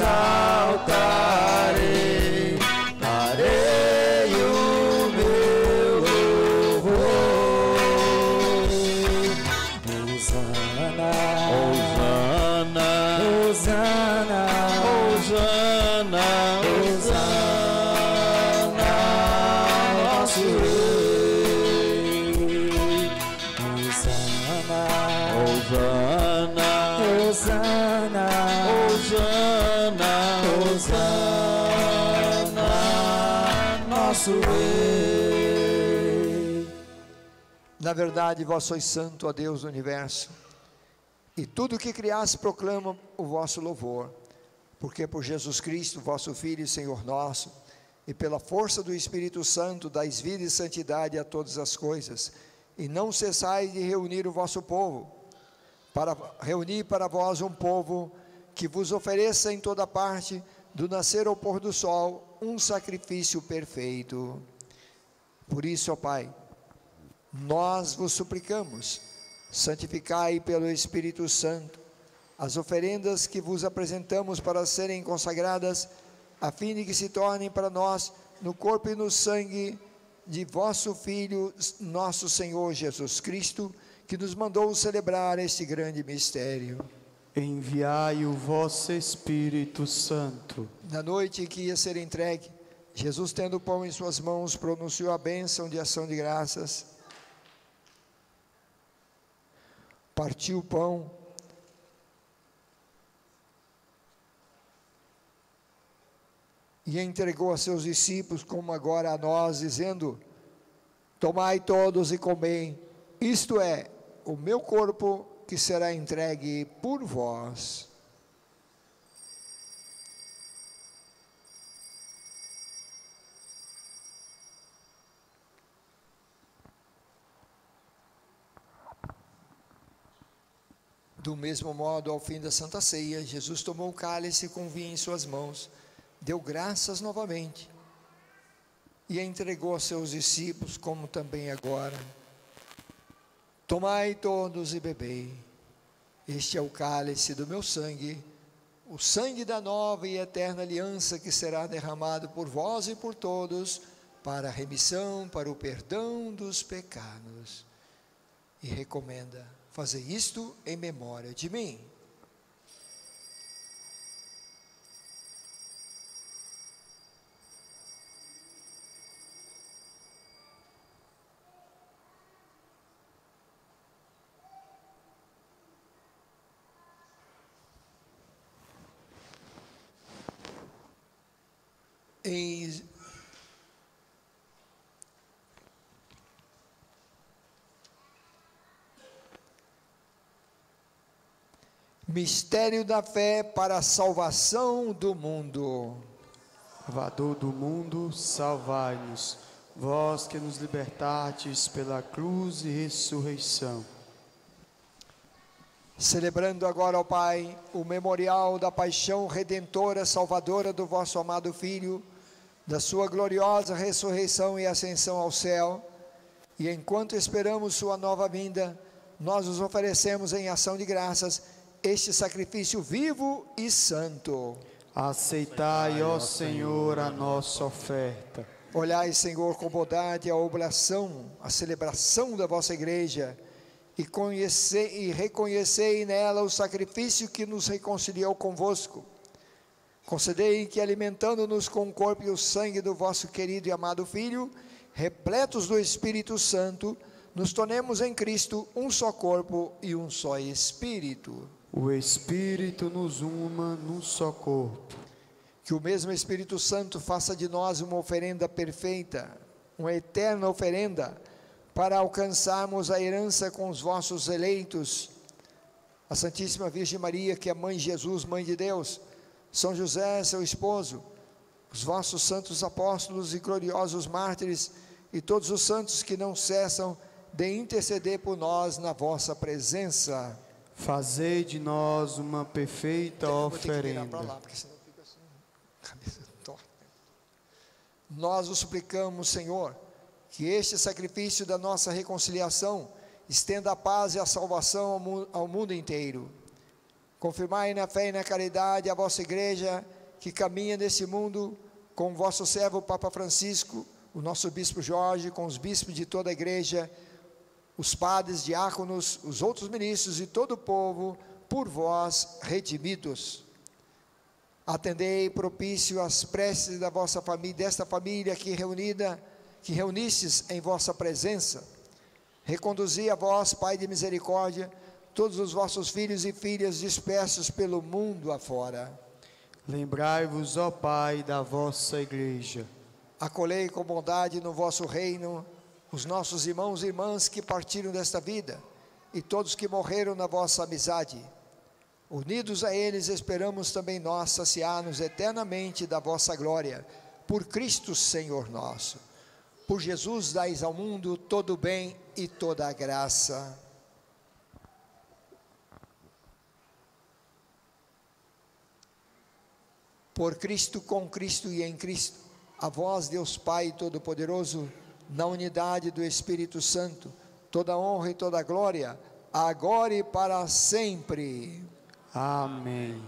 exaltarei, darei o meu louvor. Hosana, Hosana, Hosana, Hosana, Hosana, nosso Rei. Hosana, Hosana, Hosana, Hosana, Hosana, nosso Rei. Na verdade, vós sois santo, ó Deus do universo, E tudo que criasse proclama o vosso louvor, porque por Jesus Cristo, vosso Filho e Senhor nosso, e pela força do Espírito Santo, dais vida e santidade a todas as coisas, e não cessais de reunir o vosso povo, para reunir para vós um povo que vos ofereça em toda parte, do nascer ao pôr do sol, um sacrifício perfeito. Por isso, ó Pai, nós vos suplicamos, santificai pelo Espírito Santo as oferendas que vos apresentamos para serem consagradas, a fim de que se tornem para nós no corpo e no sangue de vosso Filho, nosso Senhor Jesus Cristo, que nos mandou celebrar este grande mistério. Enviai o vosso Espírito Santo. Na noite em que ia ser entregue, Jesus, tendo o pão em suas mãos, pronunciou a bênção de ação de graças, partiu o pão, e entregou a seus discípulos, como agora a nós, dizendo: tomai todos e comei, isto é, o meu corpo que será entregue por vós. Do mesmo modo, ao fim da Santa Ceia, Jesus tomou o cálice com vinho em suas mãos, deu graças novamente e entregou aos seus discípulos, como também agora: tomai todos e bebei, este é o cálice do meu sangue, o sangue da nova e eterna aliança, que será derramado por vós e por todos, para a remissão, para o perdão dos pecados. E recomenda: fazei isto em memória de mim. Mistério da fé para a salvação do mundo. Salvador do mundo, salvai-nos, vós que nos libertastes pela cruz e ressurreição. Celebrando agora, ó Pai, o memorial da paixão redentora, salvadora do vosso amado Filho, da sua gloriosa ressurreição e ascensão ao céu, e enquanto esperamos sua nova vinda, nós os oferecemos em ação de graças este sacrifício vivo e santo. Aceitai, ó Senhor, a nossa oferta. Olhai, Senhor, com bondade a oblação, a celebração da vossa igreja, e reconhecei nela o sacrifício que nos reconciliou convosco. Concedei que, alimentando-nos com o corpo e o sangue do vosso querido e amado Filho, repletos do Espírito Santo, nos tornemos em Cristo um só corpo e um só Espírito. O Espírito nos uma num só corpo. Que o mesmo Espírito Santo faça de nós uma oferenda perfeita, uma eterna oferenda, para alcançarmos a herança com os vossos eleitos, a Santíssima Virgem Maria, que é Mãe de Jesus, Mãe de Deus, São José, seu esposo, os vossos santos apóstolos e gloriosos mártires, e todos os santos que não cessam de interceder por nós na vossa presença. Fazei de nós uma perfeita oferenda. Nós o suplicamos, Senhor, que este sacrifício da nossa reconciliação estenda a paz e a salvação ao mundo inteiro. Confirmai na fé e na caridade a vossa igreja, que caminha nesse mundo, com o vosso servo o Papa Francisco, o nosso bispo Jorge, com os bispos de toda a igreja, os padres, diáconos, os outros ministros e todo o povo, por vós redimidos. Atendei propício as preces da vossa família, desta família aqui reunida, que reunistes em vossa presença. Reconduzi a vós, Pai de misericórdia, todos os vossos filhos e filhas dispersos pelo mundo afora. Lembrai-vos, ó Pai, da vossa igreja. Acolhei com bondade no vosso reino os nossos irmãos e irmãs que partiram desta vida, e todos que morreram na vossa amizade. Unidos a eles, esperamos também nós saciar-nos eternamente da vossa glória, por Cristo Senhor nosso. Por Jesus dais ao mundo todo o bem e toda a graça. Por Cristo, com Cristo e em Cristo, a vós, Deus Pai Todo-Poderoso, na unidade do Espírito Santo, toda honra e toda glória, agora e para sempre. Amém.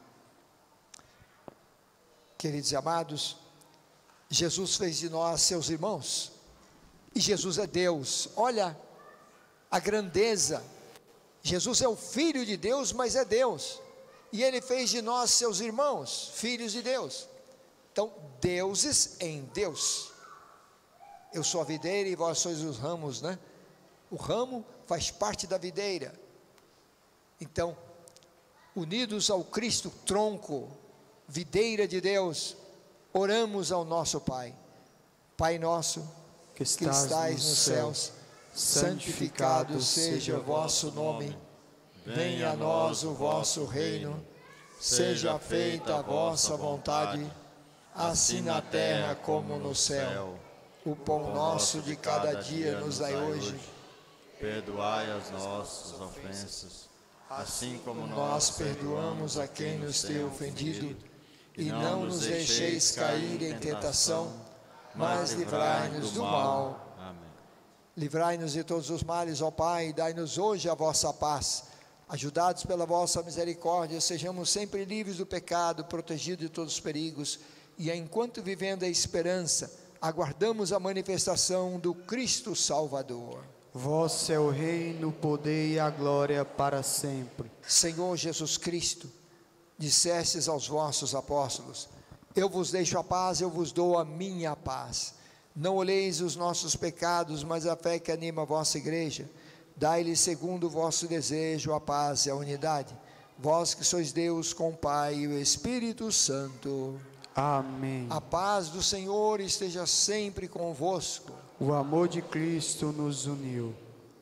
Queridos e amados, Jesus fez de nós seus irmãos, e Jesus é Deus. Olha a grandeza. Jesus é o Filho de Deus, mas é Deus, e Ele fez de nós seus irmãos, filhos de Deus. Então, deuses em Deus. Eu sou a videira e vós sois os ramos, né? O ramo faz parte da videira. Então, unidos ao Cristo, tronco, videira de Deus, oramos ao nosso Pai. Pai nosso, que estais nos céus, santificado seja o vosso nome. Venha a nós o vosso reino. Seja feita a vossa vontade, assim na terra como no céu. O pão nosso de cada dia nos dai hoje. Perdoai as nossas ofensas, assim como nós perdoamos a quem nos tem ofendido, e não nos deixeis cair em tentação, mas livrai-nos do mal. Amém. Livrai-nos de todos os males, ó Pai, e dai-nos hoje a vossa paz. Ajudados pela vossa misericórdia, sejamos sempre livres do pecado, protegidos de todos os perigos, e enquanto vivendo a esperança, aguardamos a manifestação do Cristo Salvador. Vosso é o reino, o poder e a glória para sempre. Senhor Jesus Cristo, dissestes aos vossos apóstolos: eu vos deixo a paz, eu vos dou a minha paz. Não olheis os nossos pecados, mas a fé que anima a vossa igreja. Dai-lhe segundo o vosso desejo a paz e a unidade. Vós que sois Deus com o Pai e o Espírito Santo. Amém. A paz do Senhor esteja sempre convosco. O amor de Cristo nos uniu.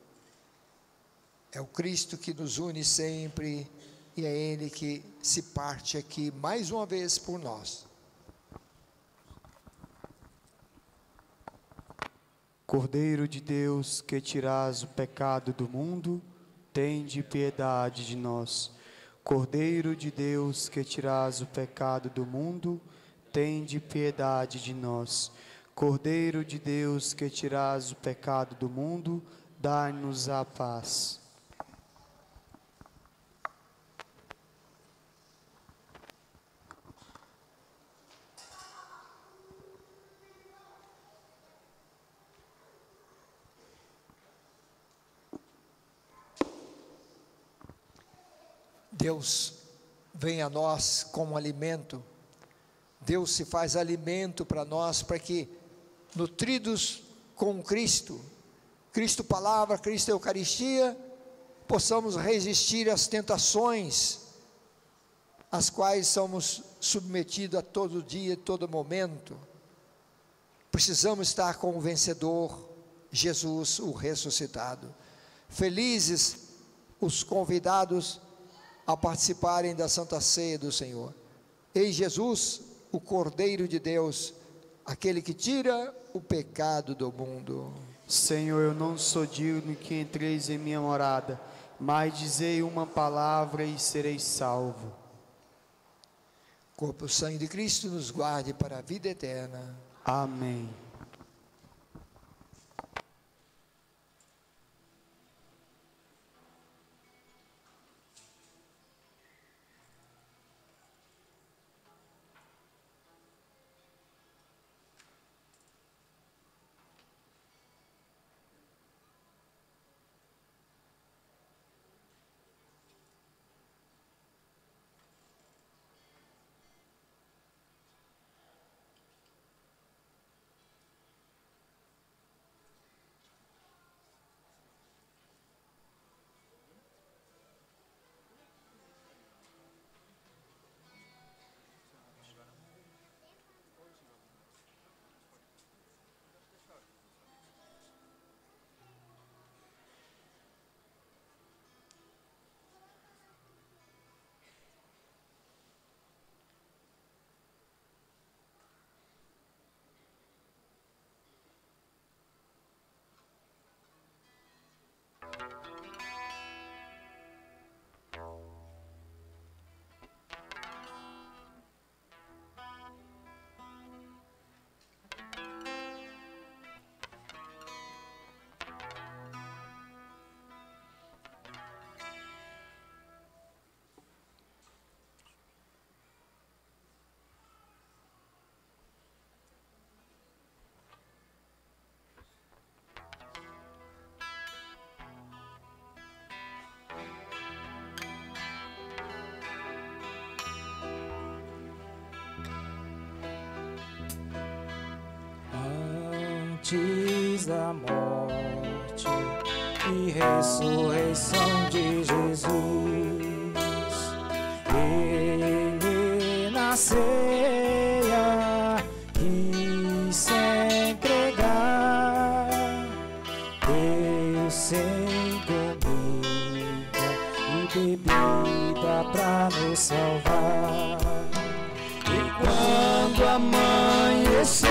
É o Cristo que nos une sempre, e é Ele que se parte aqui mais uma vez por nós. Cordeiro de Deus, que tirás o pecado do mundo, tende piedade de nós. Cordeiro de Deus, que tirás o pecado do mundo, tende piedade de nós. Cordeiro de Deus, que tirás o pecado do mundo, dai-nos a paz. Deus vem a nós como alimento. Deus se faz alimento para nós, para que, nutridos com Cristo, Cristo Palavra, Cristo Eucaristia, possamos resistir às tentações, às quais somos submetidos a todo dia, a todo momento. Precisamos estar com o vencedor, Jesus, o ressuscitado. Felizes os convidados a participarem da Santa Ceia do Senhor. Eis Jesus, o Cordeiro de Deus, aquele que tira o pecado do mundo. Senhor, eu não sou digno que entreis em minha morada, mas dizei uma palavra e serei salvo. Corpo e sangue de Cristo nos guarde para a vida eterna. Amém. antes da morte e ressurreição de Jesus. Ele na ceia quis se entregar, deu sem comida e bebida pra nos salvar. E quando amanhecer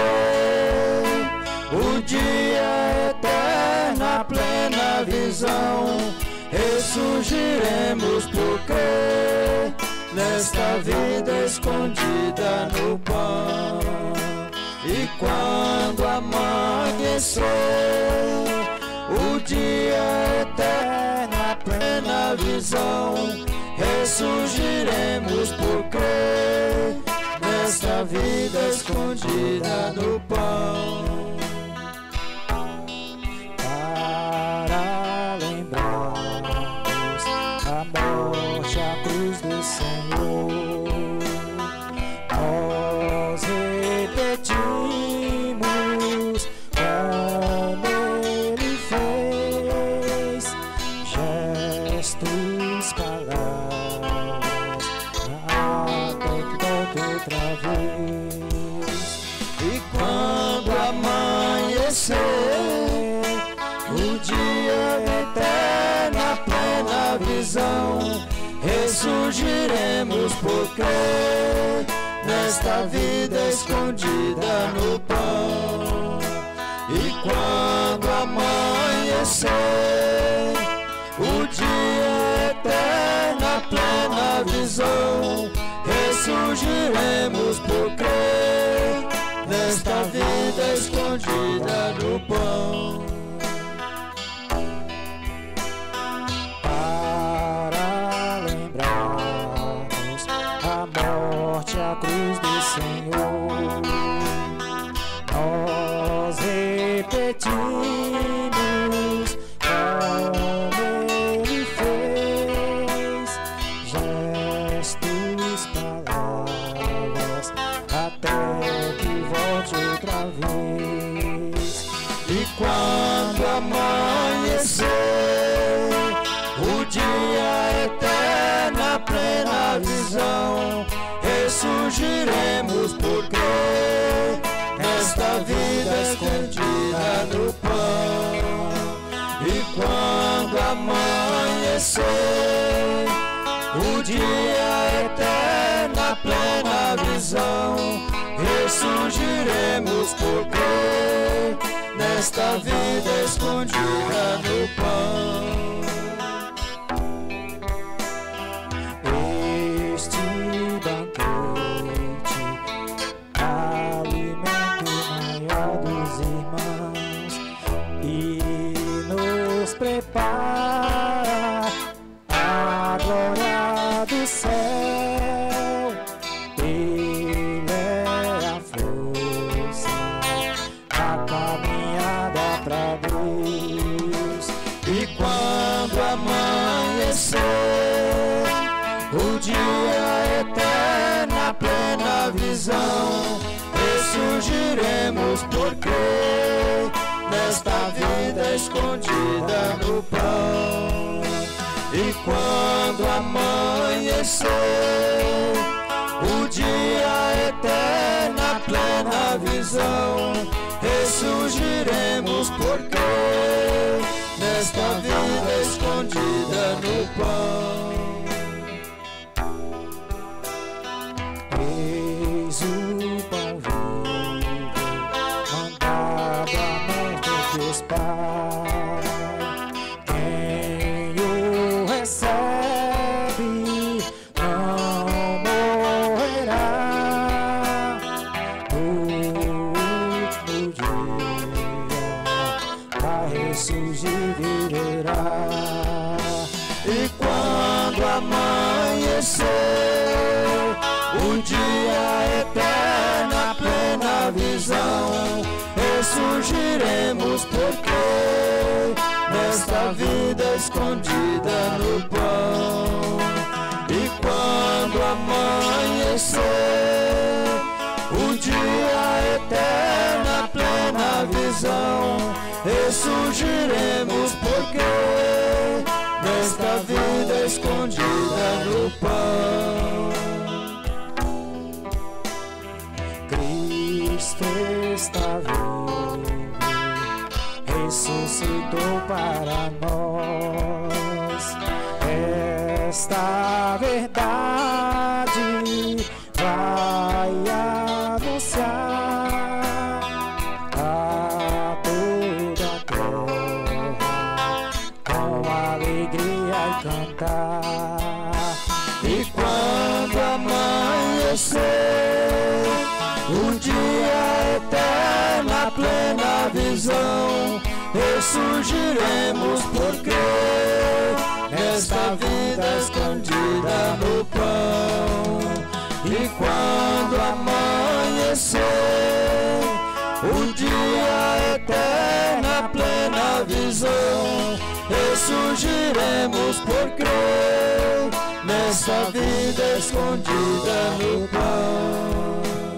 o dia eterno, a plena visão, ressurgiremos por crer nesta vida escondida no pão. E quando amanhecer o dia eterno, a plena visão, ressurgiremos por crer nesta vida escondida no pão. Para lembrarmos a morte, a cruz do Senhor, nós repetimos como Ele fez, gestos, palavras, até outra vez. E quando amanhecer o dia eterno, a plena visão, ressurgiremos por crer nesta vida escondida no pão. E quando amanhecer o dia eterno, a plena visão, ressurgiremos por crer nesta vida escondida no pão. Para lembrarmos a morte, a cruz do Senhor, nós repetimos como Ele fez, gestos, palavras, até que volte outra vez. E quando amanhecer o dia eterno, a plena visão, ressurgiremos por crer nesta vida escondida no pão. E quando amanhecer o dia eterno, a plena visão, ressurgiremos por crer nesta vida escondida no pão. Este banquete, alimento maior dos irmãos, e nos prepara a glória do céu. Ele é a força, a caminhada pra Deus. E quando amanhecer o dia eterno, a plena visão, ressurgiremos por crer nesta vida escondida no pão. E quando amanhecer o dia eterno, a plena visão, ressurgiremos por crer nesta vida escondida no pão. Eis o pão vivo, mandado a mãos de Deus Pai. Quem o recebe não morrerá. No último dia vai ressurgir, viverá. E quando amanhecer o dia eterno, a plena visão, ressurgiremos por crer nesta vida escondida no pão. E quando amanhecer o dia eterno, a plena plena visão ressurgiremos, porque nesta vida escondida no pão. Cristo está vivo, ressuscitou para nós. Esta verdade vai anunciar a toda a terra, com alegria e cantar. E quando amanhecer, o dia eterno, a plena visão, ressurgiremos, porque nesta vida escondida no pão. E quando amanhecer, o dia eterno, a plena visão, ressurgiremos, porque nesta vida escondida no pão.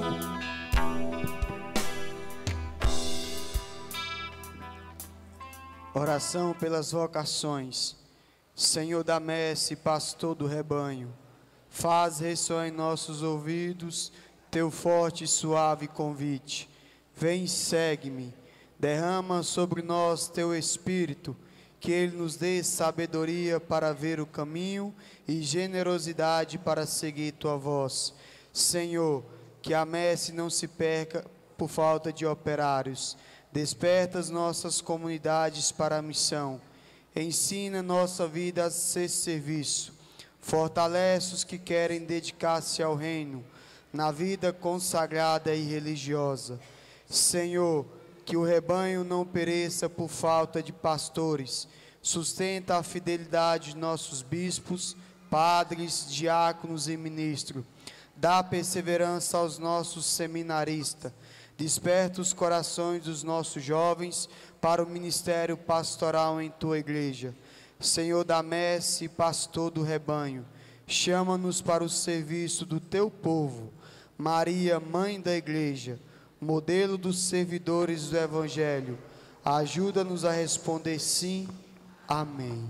Oração pelas vocações. Senhor da messe, pastor do rebanho, faz ressoar em nossos ouvidos teu forte e suave convite. Vem, segue-me, derrama sobre nós teu Espírito, que ele nos dê sabedoria para ver o caminho e generosidade para seguir tua voz. Senhor, que a messe não se perca por falta de operários. Desperta as nossas comunidades para a missão. Ensina nossa vida a ser serviço. Fortalece os que querem dedicar-se ao reino, na vida consagrada e religiosa. Senhor, que o rebanho não pereça por falta de pastores. Sustenta a fidelidade de nossos bispos, padres, diáconos e ministros. Dá perseverança aos nossos seminaristas. Desperta os corações dos nossos jovens para o ministério pastoral em tua igreja. Senhor da messe, pastor do rebanho, chama-nos para o serviço do teu povo. Maria, mãe da igreja, modelo dos servidores do evangelho, ajuda-nos a responder sim, amém.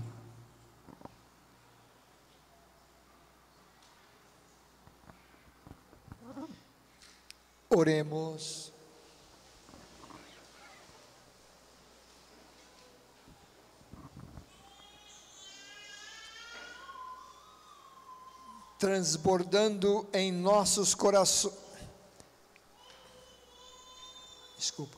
Oremos. Transbordando em nossos corações. Desculpa.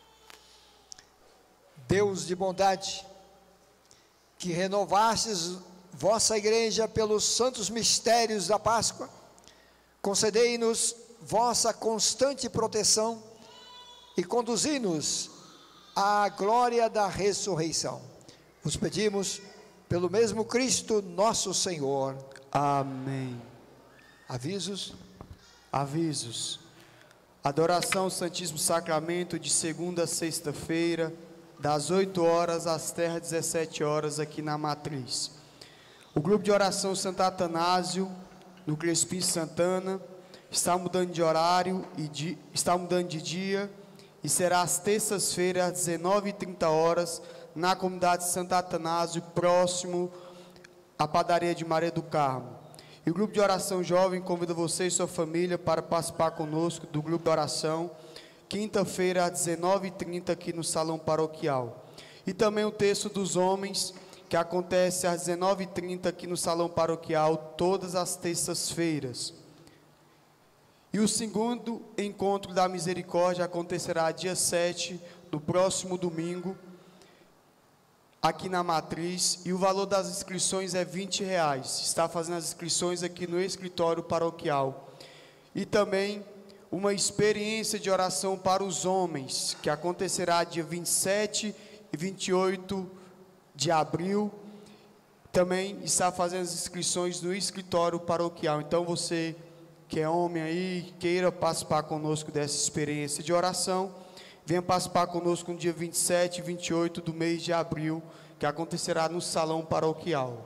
Deus de bondade, que renovastes vossa igreja pelos santos mistérios da Páscoa, concedei-nos vossa constante proteção e conduzi-nos à glória da ressurreição. Vos pedimos pelo mesmo Cristo nosso Senhor. Amém. Avisos. Avisos. Adoração ao Santíssimo Sacramento de segunda a sexta-feira, das 8 horas até às 17 horas aqui na Matriz. O grupo de oração Santo Atanásio, no Crespim Santana, está mudando de horário e está mudando de dia e será às terças-feiras às 19h30 na comunidade Santo Atanásio, próximo à padaria de Maria do Carmo. E o grupo de oração jovem convida você e sua família para participar conosco do grupo de oração, quinta-feira às 19h30 aqui no salão paroquial. E também o texto dos homens, que acontece às 19h30 aqui no salão paroquial, todas as terças-feiras. E o segundo encontro da misericórdia acontecerá dia 7, do próximo domingo, aqui na Matriz, e o valor das inscrições é R$20. Está fazendo as inscrições aqui no escritório paroquial. E também uma experiência de oração para os homens, que acontecerá dia 27 e 28 de abril. Também está fazendo as inscrições no escritório paroquial. Então você que é homem aí, queira participar conosco dessa experiência de oração, venha participar conosco no dia 27 e 28 do mês de abril, que acontecerá no salão paroquial.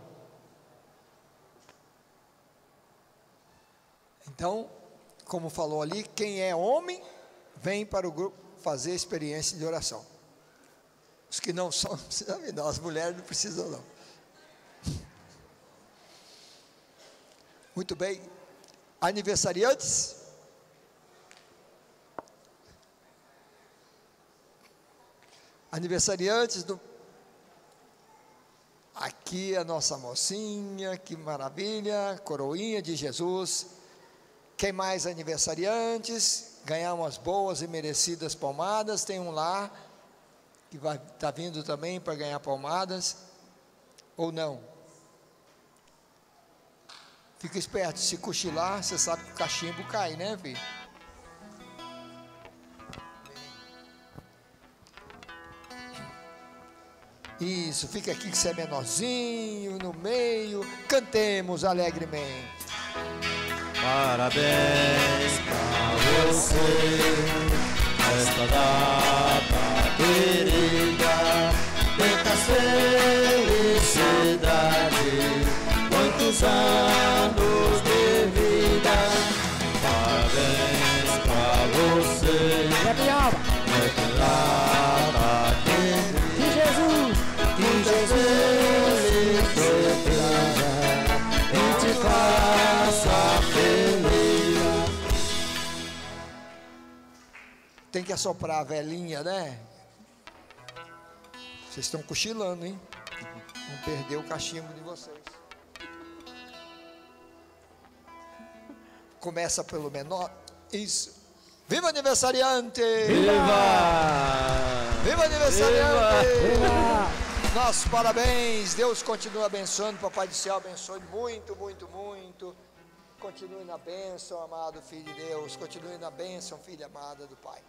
Então, como falou ali, quem é homem, vem para o grupo fazer experiência de oração. Os que não são, não precisam vir, não. As mulheres não precisam, não. Muito bem. Aniversariantes? Aniversariantes do... Aqui a nossa mocinha, que maravilha, coroinha de Jesus. Quem mais aniversariantes? Ganhar umas boas e merecidas palmadas. Tem um lá que vai estar vindo também para ganhar palmadas. Ou não? Fica esperto, se cochilar, você sabe que o cachimbo cai, né, filho? Isso, fica aqui que você é menorzinho, no meio. Cantemos alegremente. Parabéns pra você, nesta data querida, muitas felicidades, muitos anos de vida. Parabéns pra você, nesta data querida, que Jesus lhe proteja e te faça feliz. Tem que assoprar a velhinha, né? Vocês estão cochilando, hein? Não perder o cachimbo de vocês. Começa pelo menor. Isso. Viva aniversariante! Viva! Viva aniversariante! Viva! Nossos parabéns. Deus continue abençoando. Papai do céu abençoe muito, muito, muito. Continue na bênção, amado Filho de Deus. Continue na bênção, filha amada do Pai.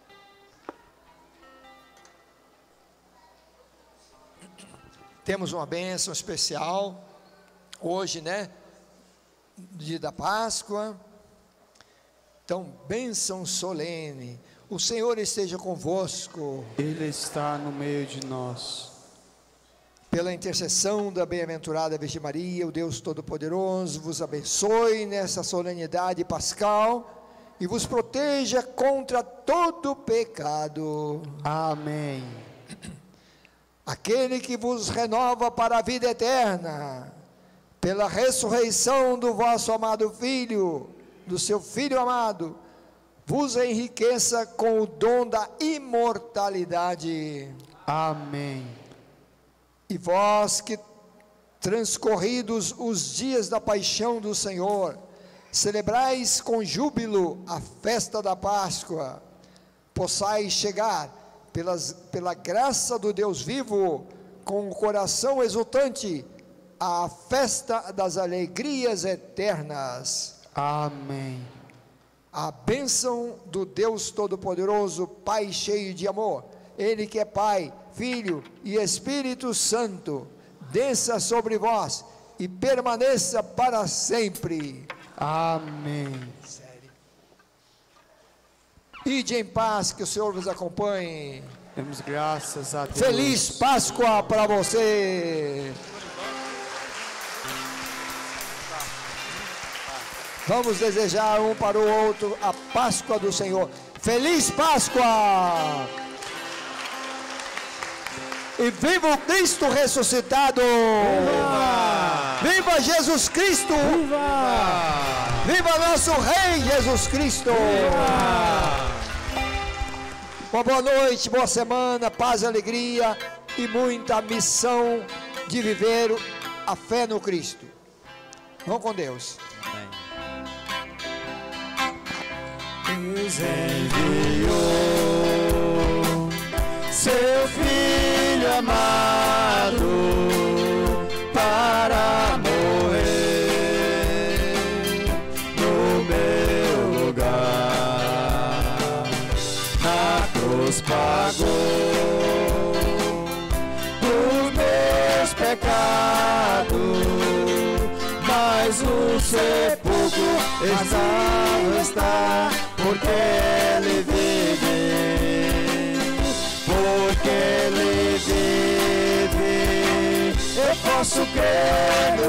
Temos uma bênção especial hoje, né? Dia da Páscoa. Então, bênção solene. O Senhor esteja convosco. Ele está no meio de nós. Pela intercessão da bem-aventurada Virgem Maria, o Deus Todo-Poderoso vos abençoe nessa solenidade pascal e vos proteja contra todo pecado. Amém. Aquele que vos renova para a vida eterna, pela ressurreição do vosso amado Filho, do seu Filho amado, vos enriqueça com o dom da imortalidade. Amém. E vós que, transcorridos os dias da paixão do Senhor, celebrais com júbilo a festa da Páscoa, possais chegar, pela graça do Deus vivo, com o coração exultante, à festa das alegrias eternas. Amém. A bênção do Deus Todo-Poderoso, Pai cheio de amor, Ele que é Pai, Filho e Espírito Santo, desça sobre vós e permaneça para sempre. Amém. Ide em paz, que o Senhor vos acompanhe. Demos graças a Deus. Feliz Páscoa para você. Vamos desejar um para o outro a Páscoa do Senhor. Feliz Páscoa! E viva o Cristo ressuscitado! Viva! Viva Jesus Cristo! Viva! Viva nosso Rei Jesus Cristo! Viva! Uma boa noite, boa semana, paz e alegria e muita missão de viver a fé no Cristo. Vamos com Deus. Deus enviou seu Filho amado para morrer no meu lugar. Na cruz pagou os meus pecados, mas o sepulcro está, porque Ele vive, porque Ele vive, eu posso crer no